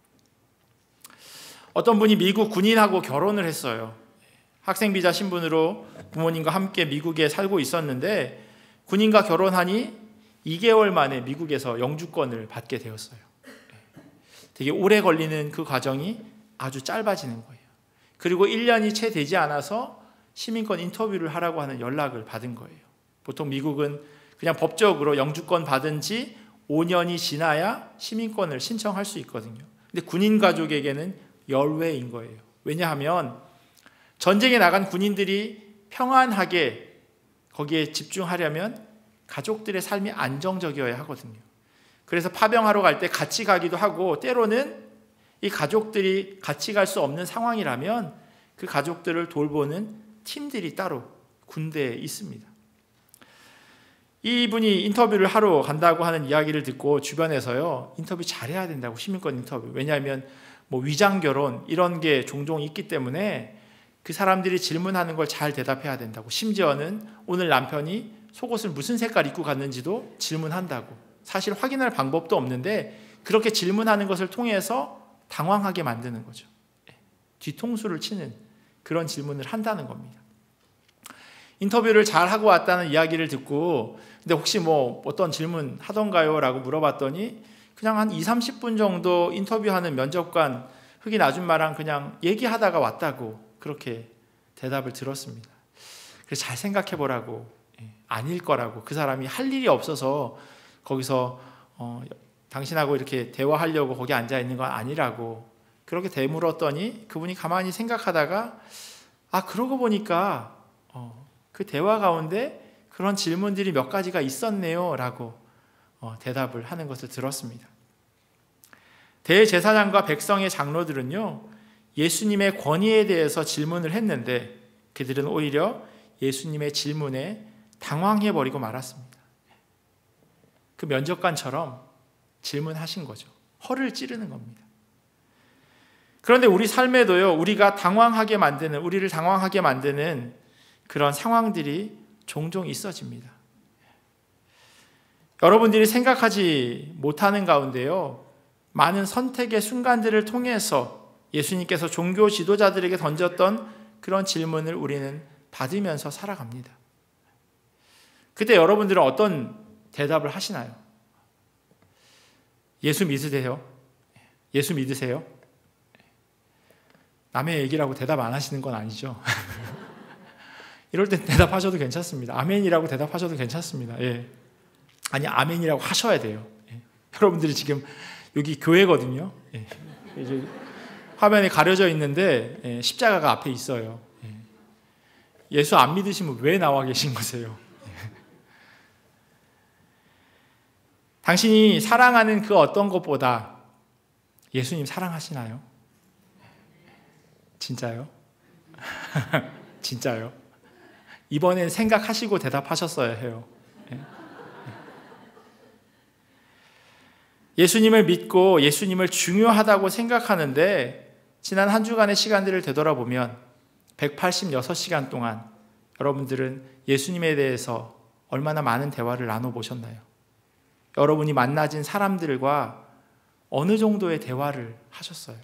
어떤 분이 미국 군인하고 결혼을 했어요. 학생비자 신분으로 부모님과 함께 미국에 살고 있었는데 군인과 결혼하니 2개월 만에 미국에서 영주권을 받게 되었어요. 되게 오래 걸리는 그 과정이 아주 짧아지는 거예요. 그리고 1년이 채 되지 않아서 시민권 인터뷰를 하라고 하는 연락을 받은 거예요. 보통 미국은 그냥 법적으로 영주권 받은 지 5년이 지나야 시민권을 신청할 수 있거든요. 근데 군인 가족에게는 열외인 거예요. 왜냐하면 전쟁에 나간 군인들이 평안하게 거기에 집중하려면 가족들의 삶이 안정적이어야 하거든요. 그래서 파병하러 갈 때 같이 가기도 하고 때로는 이 가족들이 같이 갈 수 없는 상황이라면 그 가족들을 돌보는 팀들이 따로 군대에 있습니다. 이분이 인터뷰를 하러 간다고 하는 이야기를 듣고 주변에서요, 인터뷰 잘해야 된다고, 시민권 인터뷰. 왜냐하면 뭐 위장 결혼 이런 게 종종 있기 때문에 그 사람들이 질문하는 걸 잘 대답해야 된다고. 심지어는 오늘 남편이 속옷을 무슨 색깔 입고 갔는지도 질문한다고. 사실 확인할 방법도 없는데 그렇게 질문하는 것을 통해서 당황하게 만드는 거죠. 뒤통수를 치는 그런 질문을 한다는 겁니다. 인터뷰를 잘 하고 왔다는 이야기를 듣고 근데 혹시 뭐 어떤 질문 하던가요? 라고 물어봤더니 그냥 한 20-30분 정도 인터뷰하는 면접관 흑인 아줌마랑 그냥 얘기하다가 왔다고 그렇게 대답을 들었습니다. 그래서 잘 생각해 보라고, 아닐 거라고, 그 사람이 할 일이 없어서 거기서 당신하고 이렇게 대화하려고 거기 앉아 있는 건 아니라고 그렇게 되물었더니 그분이 가만히 생각하다가 그러고 보니까 그 대화 가운데 그런 질문들이 몇 가지가 있었네요 라고 대답을 하는 것을 들었습니다. 대제사장과 백성의 장로들은요, 예수님의 권위에 대해서 질문을 했는데 그들은 오히려 예수님의 질문에 당황해버리고 말았습니다. 그 면접관처럼 질문하신 거죠. 허를 찌르는 겁니다. 그런데 우리 삶에도요, 우리를 당황하게 만드는 그런 상황들이 종종 있어집니다. 여러분들이 생각하지 못하는 가운데요, 많은 선택의 순간들을 통해서 예수님께서 종교 지도자들에게 던졌던 그런 질문을 우리는 받으면서 살아갑니다. 그때 여러분들은 어떤 대답을 하시나요? 예수 믿으세요? 예수 믿으세요? 남의 얘기라고 대답 안 하시는 건 아니죠? 이럴 때 대답하셔도 괜찮습니다. 아멘이라고 대답하셔도 괜찮습니다. 예. 아니, 아멘이라고 하셔야 돼요. 예. 여러분들이 지금 여기 교회거든요. 예. 이제 화면에 가려져 있는데 십자가가 앞에 있어요. 예. 예수 안 믿으시면 왜 나와 계신 거세요? 예. 당신이 사랑하는 그 어떤 것보다 예수님 사랑하시나요? 진짜요? 진짜요? 이번엔 생각하시고 대답하셨어야 해요. 예수님을 믿고 예수님을 중요하다고 생각하는데 지난 한 주간의 시간들을 되돌아보면 186시간 동안 여러분들은 예수님에 대해서 얼마나 많은 대화를 나눠보셨나요? 여러분이 만나진 사람들과 어느 정도의 대화를 하셨어요?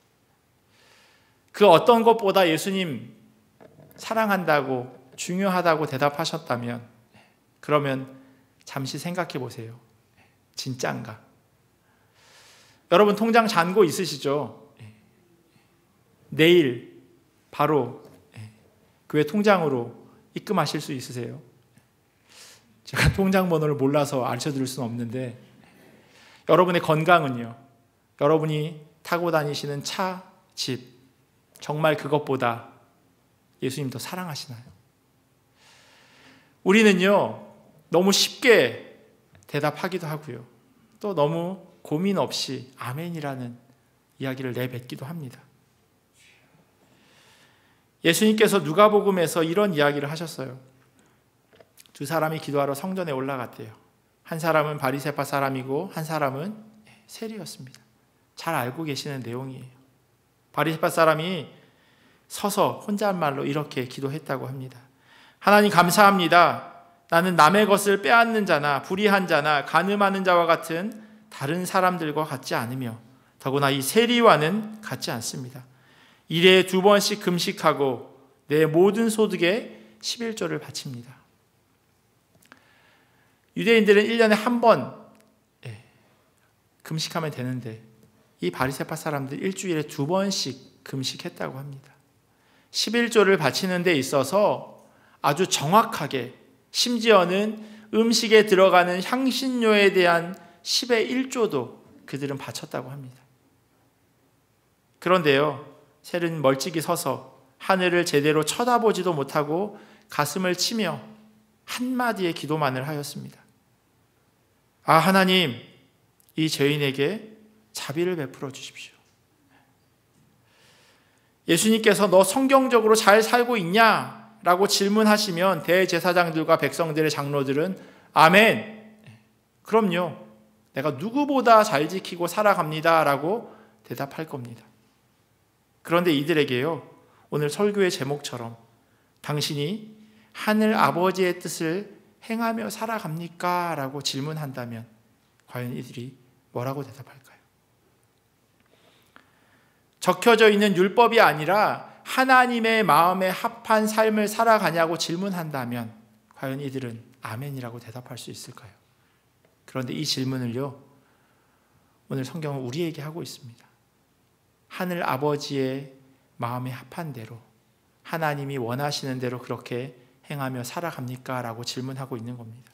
그 어떤 것보다 예수님 사랑한다고 중요하다고 대답하셨다면 그러면 잠시 생각해 보세요. 진짠가? 여러분 통장 잔고 있으시죠? 내일 바로 교회 통장으로 입금하실 수 있으세요? 제가 통장 번호를 몰라서 알려드릴 수는 없는데 여러분의 건강은요? 여러분이 타고 다니시는 차, 집 정말 그것보다 예수님 더 사랑하시나요? 우리는요 너무 쉽게 대답하기도 하고요 또 너무 고민 없이 아멘이라는 이야기를 내뱉기도 합니다. 예수님께서 누가복음에서 이런 이야기를 하셨어요. 두 사람이 기도하러 성전에 올라갔대요. 한 사람은 바리새파 사람이고 한 사람은 세리였습니다. 잘 알고 계시는 내용이에요. 바리새파 사람이 서서 혼잣말로 이렇게 기도했다고 합니다. 하나님 감사합니다. 나는 남의 것을 빼앗는 자나 불의한 자나 간음하는 자와 같은 다른 사람들과 같지 않으며 더구나 이 세리와는 같지 않습니다. 일에 2번씩 금식하고 내 모든 소득에 11조를 바칩니다. 유대인들은 1년에 한 번 금식하면 되는데 이 바리새파 사람들 일주일에 2번씩 금식했다고 합니다. 11조를 바치는 데 있어서 아주 정확하게 심지어는 음식에 들어가는 향신료에 대한 10의 1조도 그들은 바쳤다고 합니다. 그런데요, 세리는 멀찍이 서서 하늘을 제대로 쳐다보지도 못하고 가슴을 치며 한마디의 기도만을 하였습니다. 하나님, 이 죄인에게 자비를 베풀어 주십시오. 예수님께서 너 성경적으로 잘 살고 있냐? 라고 질문하시면 대제사장들과 백성들의 장로들은 아멘, 그럼요. 내가 누구보다 잘 지키고 살아갑니다. 라고 대답할 겁니다. 그런데 이들에게요, 오늘 설교의 제목처럼 당신이 하늘 아버지의 뜻을 행하며 살아갑니까? 라고 질문한다면 과연 이들이 뭐라고 대답할까요? 적혀져 있는 율법이 아니라 하나님의 마음에 합한 삶을 살아가냐고 질문한다면 과연 이들은 아멘이라고 대답할 수 있을까요? 그런데 이 질문을요, 오늘 성경은 우리에게 하고 있습니다. 하늘 아버지의 마음에 합한 대로, 하나님이 원하시는 대로 그렇게 행하며 살아갑니까? 라고 질문하고 있는 겁니다.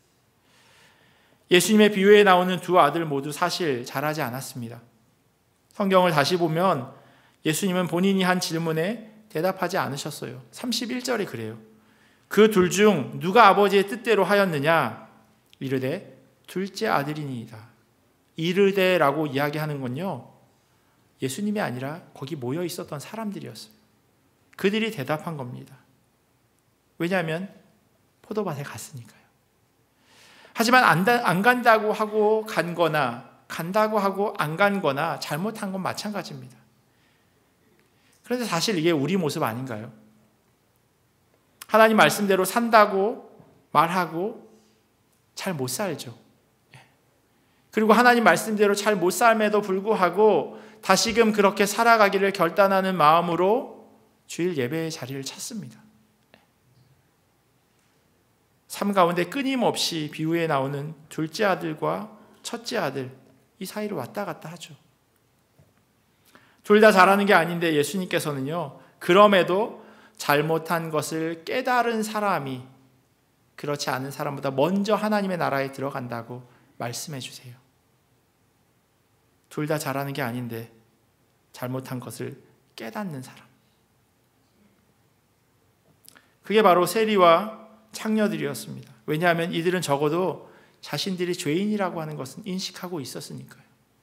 예수님의 비유에 나오는 두 아들 모두 사실 잘하지 않았습니다. 성경을 다시 보면 예수님은 본인이 한 질문에 대답하지 않으셨어요. 31절에 그래요. 그 둘 중 누가 아버지의 뜻대로 하였느냐? 이르되 둘째 아들이니이다. 이르되라고 이야기하는 건요, 예수님이 아니라 거기 모여 있었던 사람들이었어요. 그들이 대답한 겁니다. 왜냐하면 포도밭에 갔으니까요. 하지만 안 간다고 하고 간 거나 간다고 하고 안 간 거나 잘못한 건 마찬가지입니다. 그런데 사실 이게 우리 모습 아닌가요? 하나님 말씀대로 산다고 말하고 잘 못 살죠. 그리고 하나님 말씀대로 잘 못 삶에도 불구하고 다시금 그렇게 살아가기를 결단하는 마음으로 주일 예배의 자리를 찾습니다. 삶 가운데 끊임없이 비유에 나오는 둘째 아들과 첫째 아들, 이 사이로 왔다 갔다 하죠. 둘 다 잘하는 게 아닌데 예수님께서는요, 그럼에도 잘못한 것을 깨달은 사람이 그렇지 않은 사람보다 먼저 하나님의 나라에 들어간다고 말씀해 주세요. 둘 다 잘하는 게 아닌데 잘못한 것을 깨닫는 사람. 그게 바로 세리와 창녀들이었습니다. 왜냐하면 이들은 적어도 자신들이 죄인이라고 하는 것은 인식하고 있었으니까요.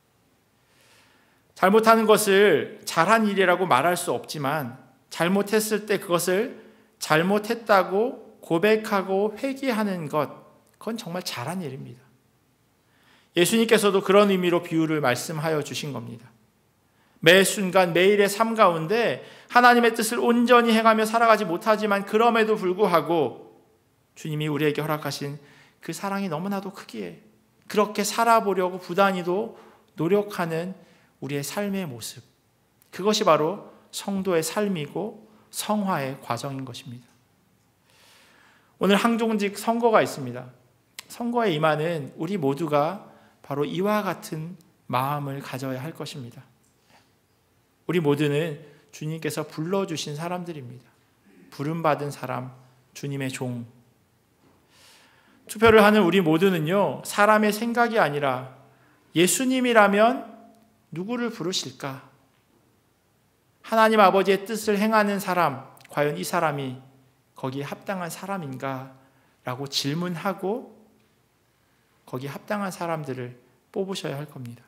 잘못하는 것을 잘한 일이라고 말할 수 없지만 잘못했을 때 그것을 잘못했다고 고백하고 회개하는 것, 그건 정말 잘한 일입니다. 예수님께서도 그런 의미로 비유를 말씀하여 주신 겁니다. 매 순간 매일의 삶 가운데 하나님의 뜻을 온전히 행하며 살아가지 못하지만 그럼에도 불구하고 주님이 우리에게 허락하신 그 사랑이 너무나도 크기에 그렇게 살아보려고 부단히도 노력하는 우리의 삶의 모습, 그것이 바로 성도의 삶이고 성화의 과정인 것입니다. 오늘 항종직 선거가 있습니다. 선거에 임하는 우리 모두가 바로 이와 같은 마음을 가져야 할 것입니다. 우리 모두는 주님께서 불러주신 사람들입니다. 부름받은 사람, 주님의 종. 투표를 하는 우리 모두는요, 사람의 생각이 아니라 예수님이라면 누구를 부르실까? 하나님 아버지의 뜻을 행하는 사람, 과연 이 사람이 거기에 합당한 사람인가? 라고 질문하고 거기에 합당한 사람들을 뽑으셔야 할 겁니다.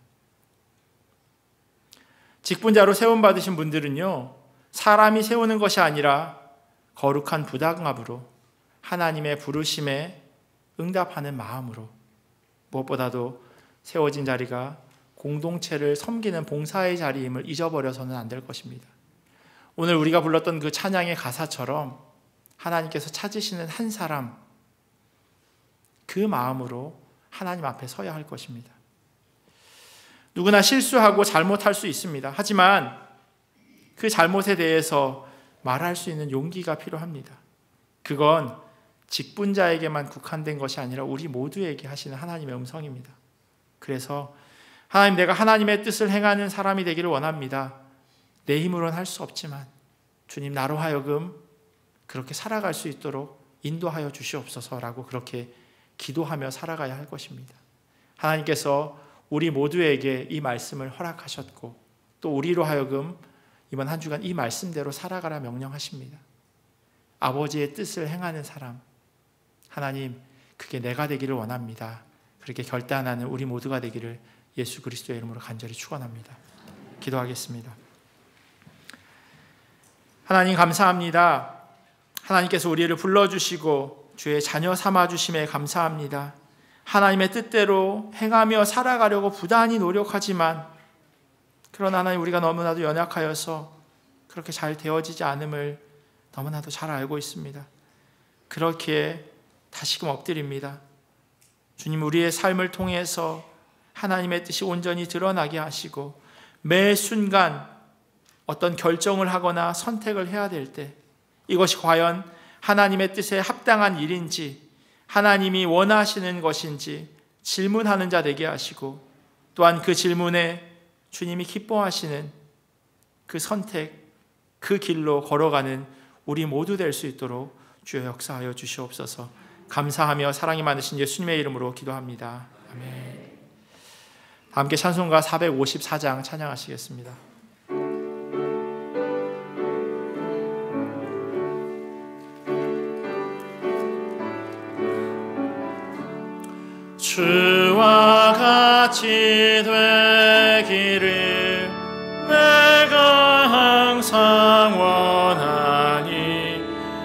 직분자로 세움받으신 분들은요, 사람이 세우는 것이 아니라 거룩한 부담감으로 하나님의 부르심에 응답하는 마음으로, 무엇보다도 세워진 자리가 공동체를 섬기는 봉사의 자리임을 잊어버려서는 안 될 것입니다. 오늘 우리가 불렀던 그 찬양의 가사처럼 하나님께서 찾으시는 한 사람, 그 마음으로 하나님 앞에 서야 할 것입니다. 누구나 실수하고 잘못할 수 있습니다. 하지만 그 잘못에 대해서 말할 수 있는 용기가 필요합니다. 그건 직분자에게만 국한된 것이 아니라 우리 모두에게 하시는 하나님의 음성입니다. 그래서 하나님, 내가 하나님의 뜻을 행하는 사람이 되기를 원합니다. 내 힘으로는 할 수 없지만 주님, 나로 하여금 그렇게 살아갈 수 있도록 인도하여 주시옵소서라고 그렇게 기도하며 살아가야 할 것입니다. 하나님께서 우리 모두에게 이 말씀을 허락하셨고 또 우리로 하여금 이번 한 주간 이 말씀대로 살아가라 명령하십니다. 아버지의 뜻을 행하는 사람, 하나님, 그게 내가 되기를 원합니다. 그렇게 결단하는 우리 모두가 되기를 예수 그리스도의 이름으로 간절히 축원합니다. 기도하겠습니다. 하나님, 감사합니다. 하나님께서 우리를 불러주시고 주의 자녀 삼아주심에 감사합니다. 하나님의 뜻대로 행하며 살아가려고 부단히 노력하지만 그러나 하나님, 우리가 너무나도 연약하여서 그렇게 잘 되어지지 않음을 너무나도 잘 알고 있습니다. 그렇기에 다시금 엎드립니다. 주님, 우리의 삶을 통해서 하나님의 뜻이 온전히 드러나게 하시고 매 순간 어떤 결정을 하거나 선택을 해야 될 때 이것이 과연 하나님의 뜻에 합당한 일인지, 하나님이 원하시는 것인지 질문하는 자 되게 하시고, 또한 그 질문에 주님이 기뻐하시는 그 선택, 그 길로 걸어가는 우리 모두 될 수 있도록 주여 역사하여 주시옵소서. 감사하며 사랑이 많으신 예수님의 이름으로 기도합니다. 아멘. 함께 찬송가 454장 찬양하시겠습니다. 주와 같이 되기를 내가 항상 원하니,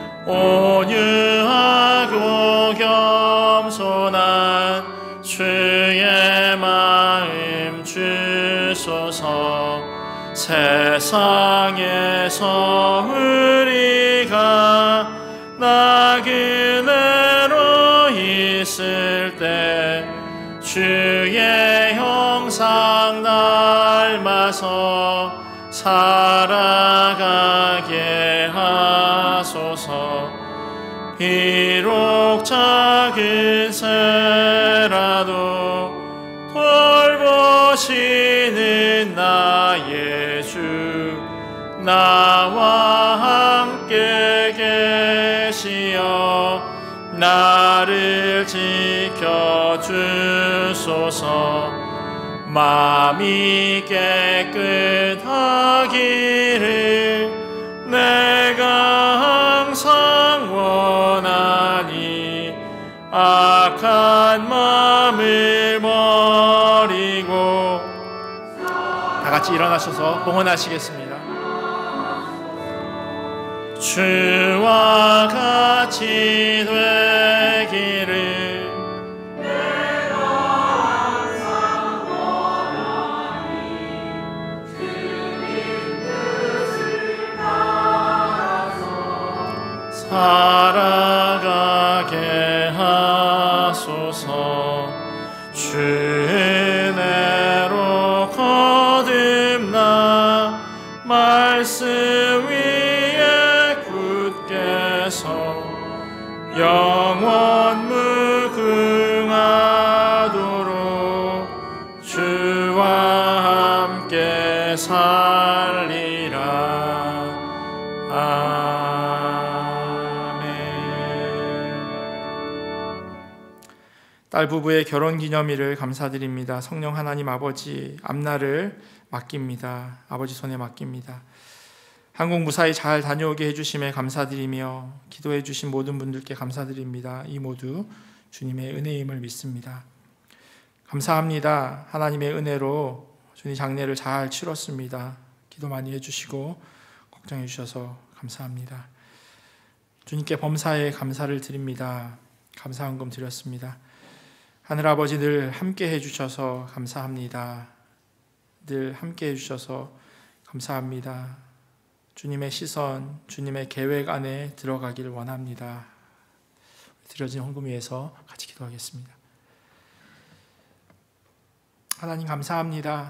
온유하고 겸손한 주의 마음 주소서. 세상에서 우리가 나 그대로 있을 때 주의 형상 닮아서 살아가게 하소서. 비록 작은 새라도 돌보시는 나의 주, 나와 함께 계시어 나를 지켜주소서. 마음이 깨끗하기를 내가 항상 원하니, 악한 마음을 버리고. 다 같이 일어나셔서 봉헌하시겠습니다. 주와 같이 되기를 살아가게 하소서. 주 은혜로 거듭나 말씀 위에 굳게 서 영원 무궁하도록 주와 함께 살리라. 딸 부부의 결혼기념일을 감사드립니다. 성령 하나님 아버지 앞날을 맡깁니다. 아버지 손에 맡깁니다. 한국 무사히 잘 다녀오게 해주심에 감사드리며 기도해 주신 모든 분들께 감사드립니다. 이 모두 주님의 은혜임을 믿습니다. 감사합니다. 하나님의 은혜로 주님 장례를 잘 치렀습니다. 기도 많이 해주시고 걱정해 주셔서 감사합니다. 주님께 범사에 감사를 드립니다. 감사헌금 드렸습니다. 하늘아버지 늘 함께 해주셔서 감사합니다. 늘 함께 해주셔서 감사합니다. 주님의 시선, 주님의 계획 안에 들어가기를 원합니다. 드려진 헌금 위해서 같이 기도하겠습니다. 하나님 감사합니다.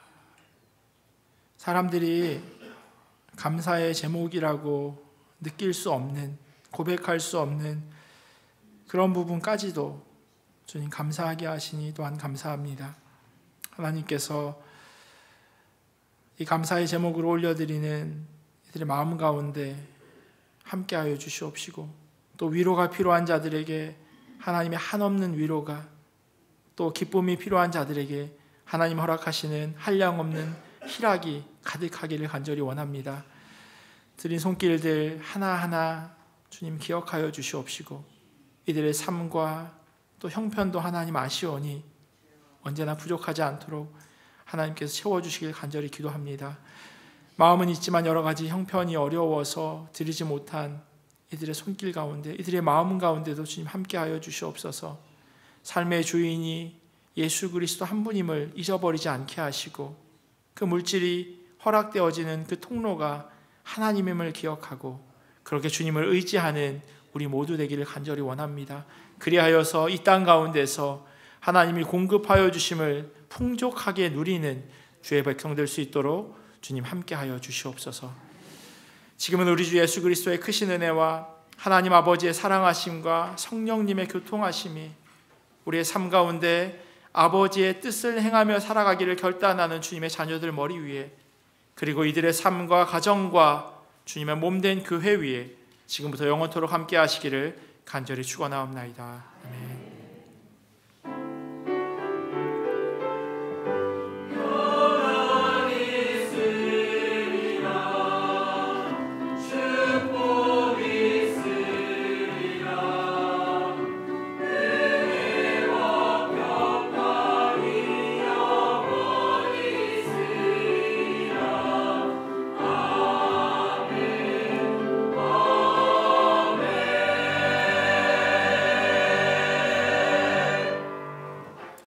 사람들이 감사의 제목이라고 느낄 수 없는, 고백할 수 없는 그런 부분까지도 주님 감사하게 하시니 또한 감사합니다. 하나님께서 이 감사의 제목으로 올려드리는 이들의 마음 가운데 함께하여 주시옵시고, 또 위로가 필요한 자들에게 하나님의 한없는 위로가, 또 기쁨이 필요한 자들에게 하나님 허락하시는 한량없는 희락이 가득하기를 간절히 원합니다. 드린 손길들 하나하나 주님 기억하여 주시옵시고, 이들의 삶과 또 형편도 하나님 아시오니 언제나 부족하지 않도록 하나님께서 채워주시길 간절히 기도합니다. 마음은 있지만 여러 가지 형편이 어려워서 드리지 못한 이들의 손길 가운데, 이들의 마음 가운데도 주님 함께하여 주시옵소서. 삶의 주인이 예수 그리스도 한 분임을 잊어버리지 않게 하시고, 그 물질이 허락되어지는 그 통로가 하나님임을 기억하고 그렇게 주님을 의지하는 우리 모두 되기를 간절히 원합니다. 그리하여서 이 땅 가운데서 하나님이 공급하여 주심을 풍족하게 누리는 주의 백성 될 수 있도록 주님 함께하여 주시옵소서. 지금은 우리 주 예수 그리스도의 크신 은혜와 하나님 아버지의 사랑하심과 성령님의 교통하심이 우리의 삶 가운데 아버지의 뜻을 행하며 살아가기를 결단하는 주님의 자녀들 머리 위에, 그리고 이들의 삶과 가정과 주님의 몸된 교회 위에 지금부터 영원토록 함께 하시기를 간절히 축원하옵나이다. 아멘.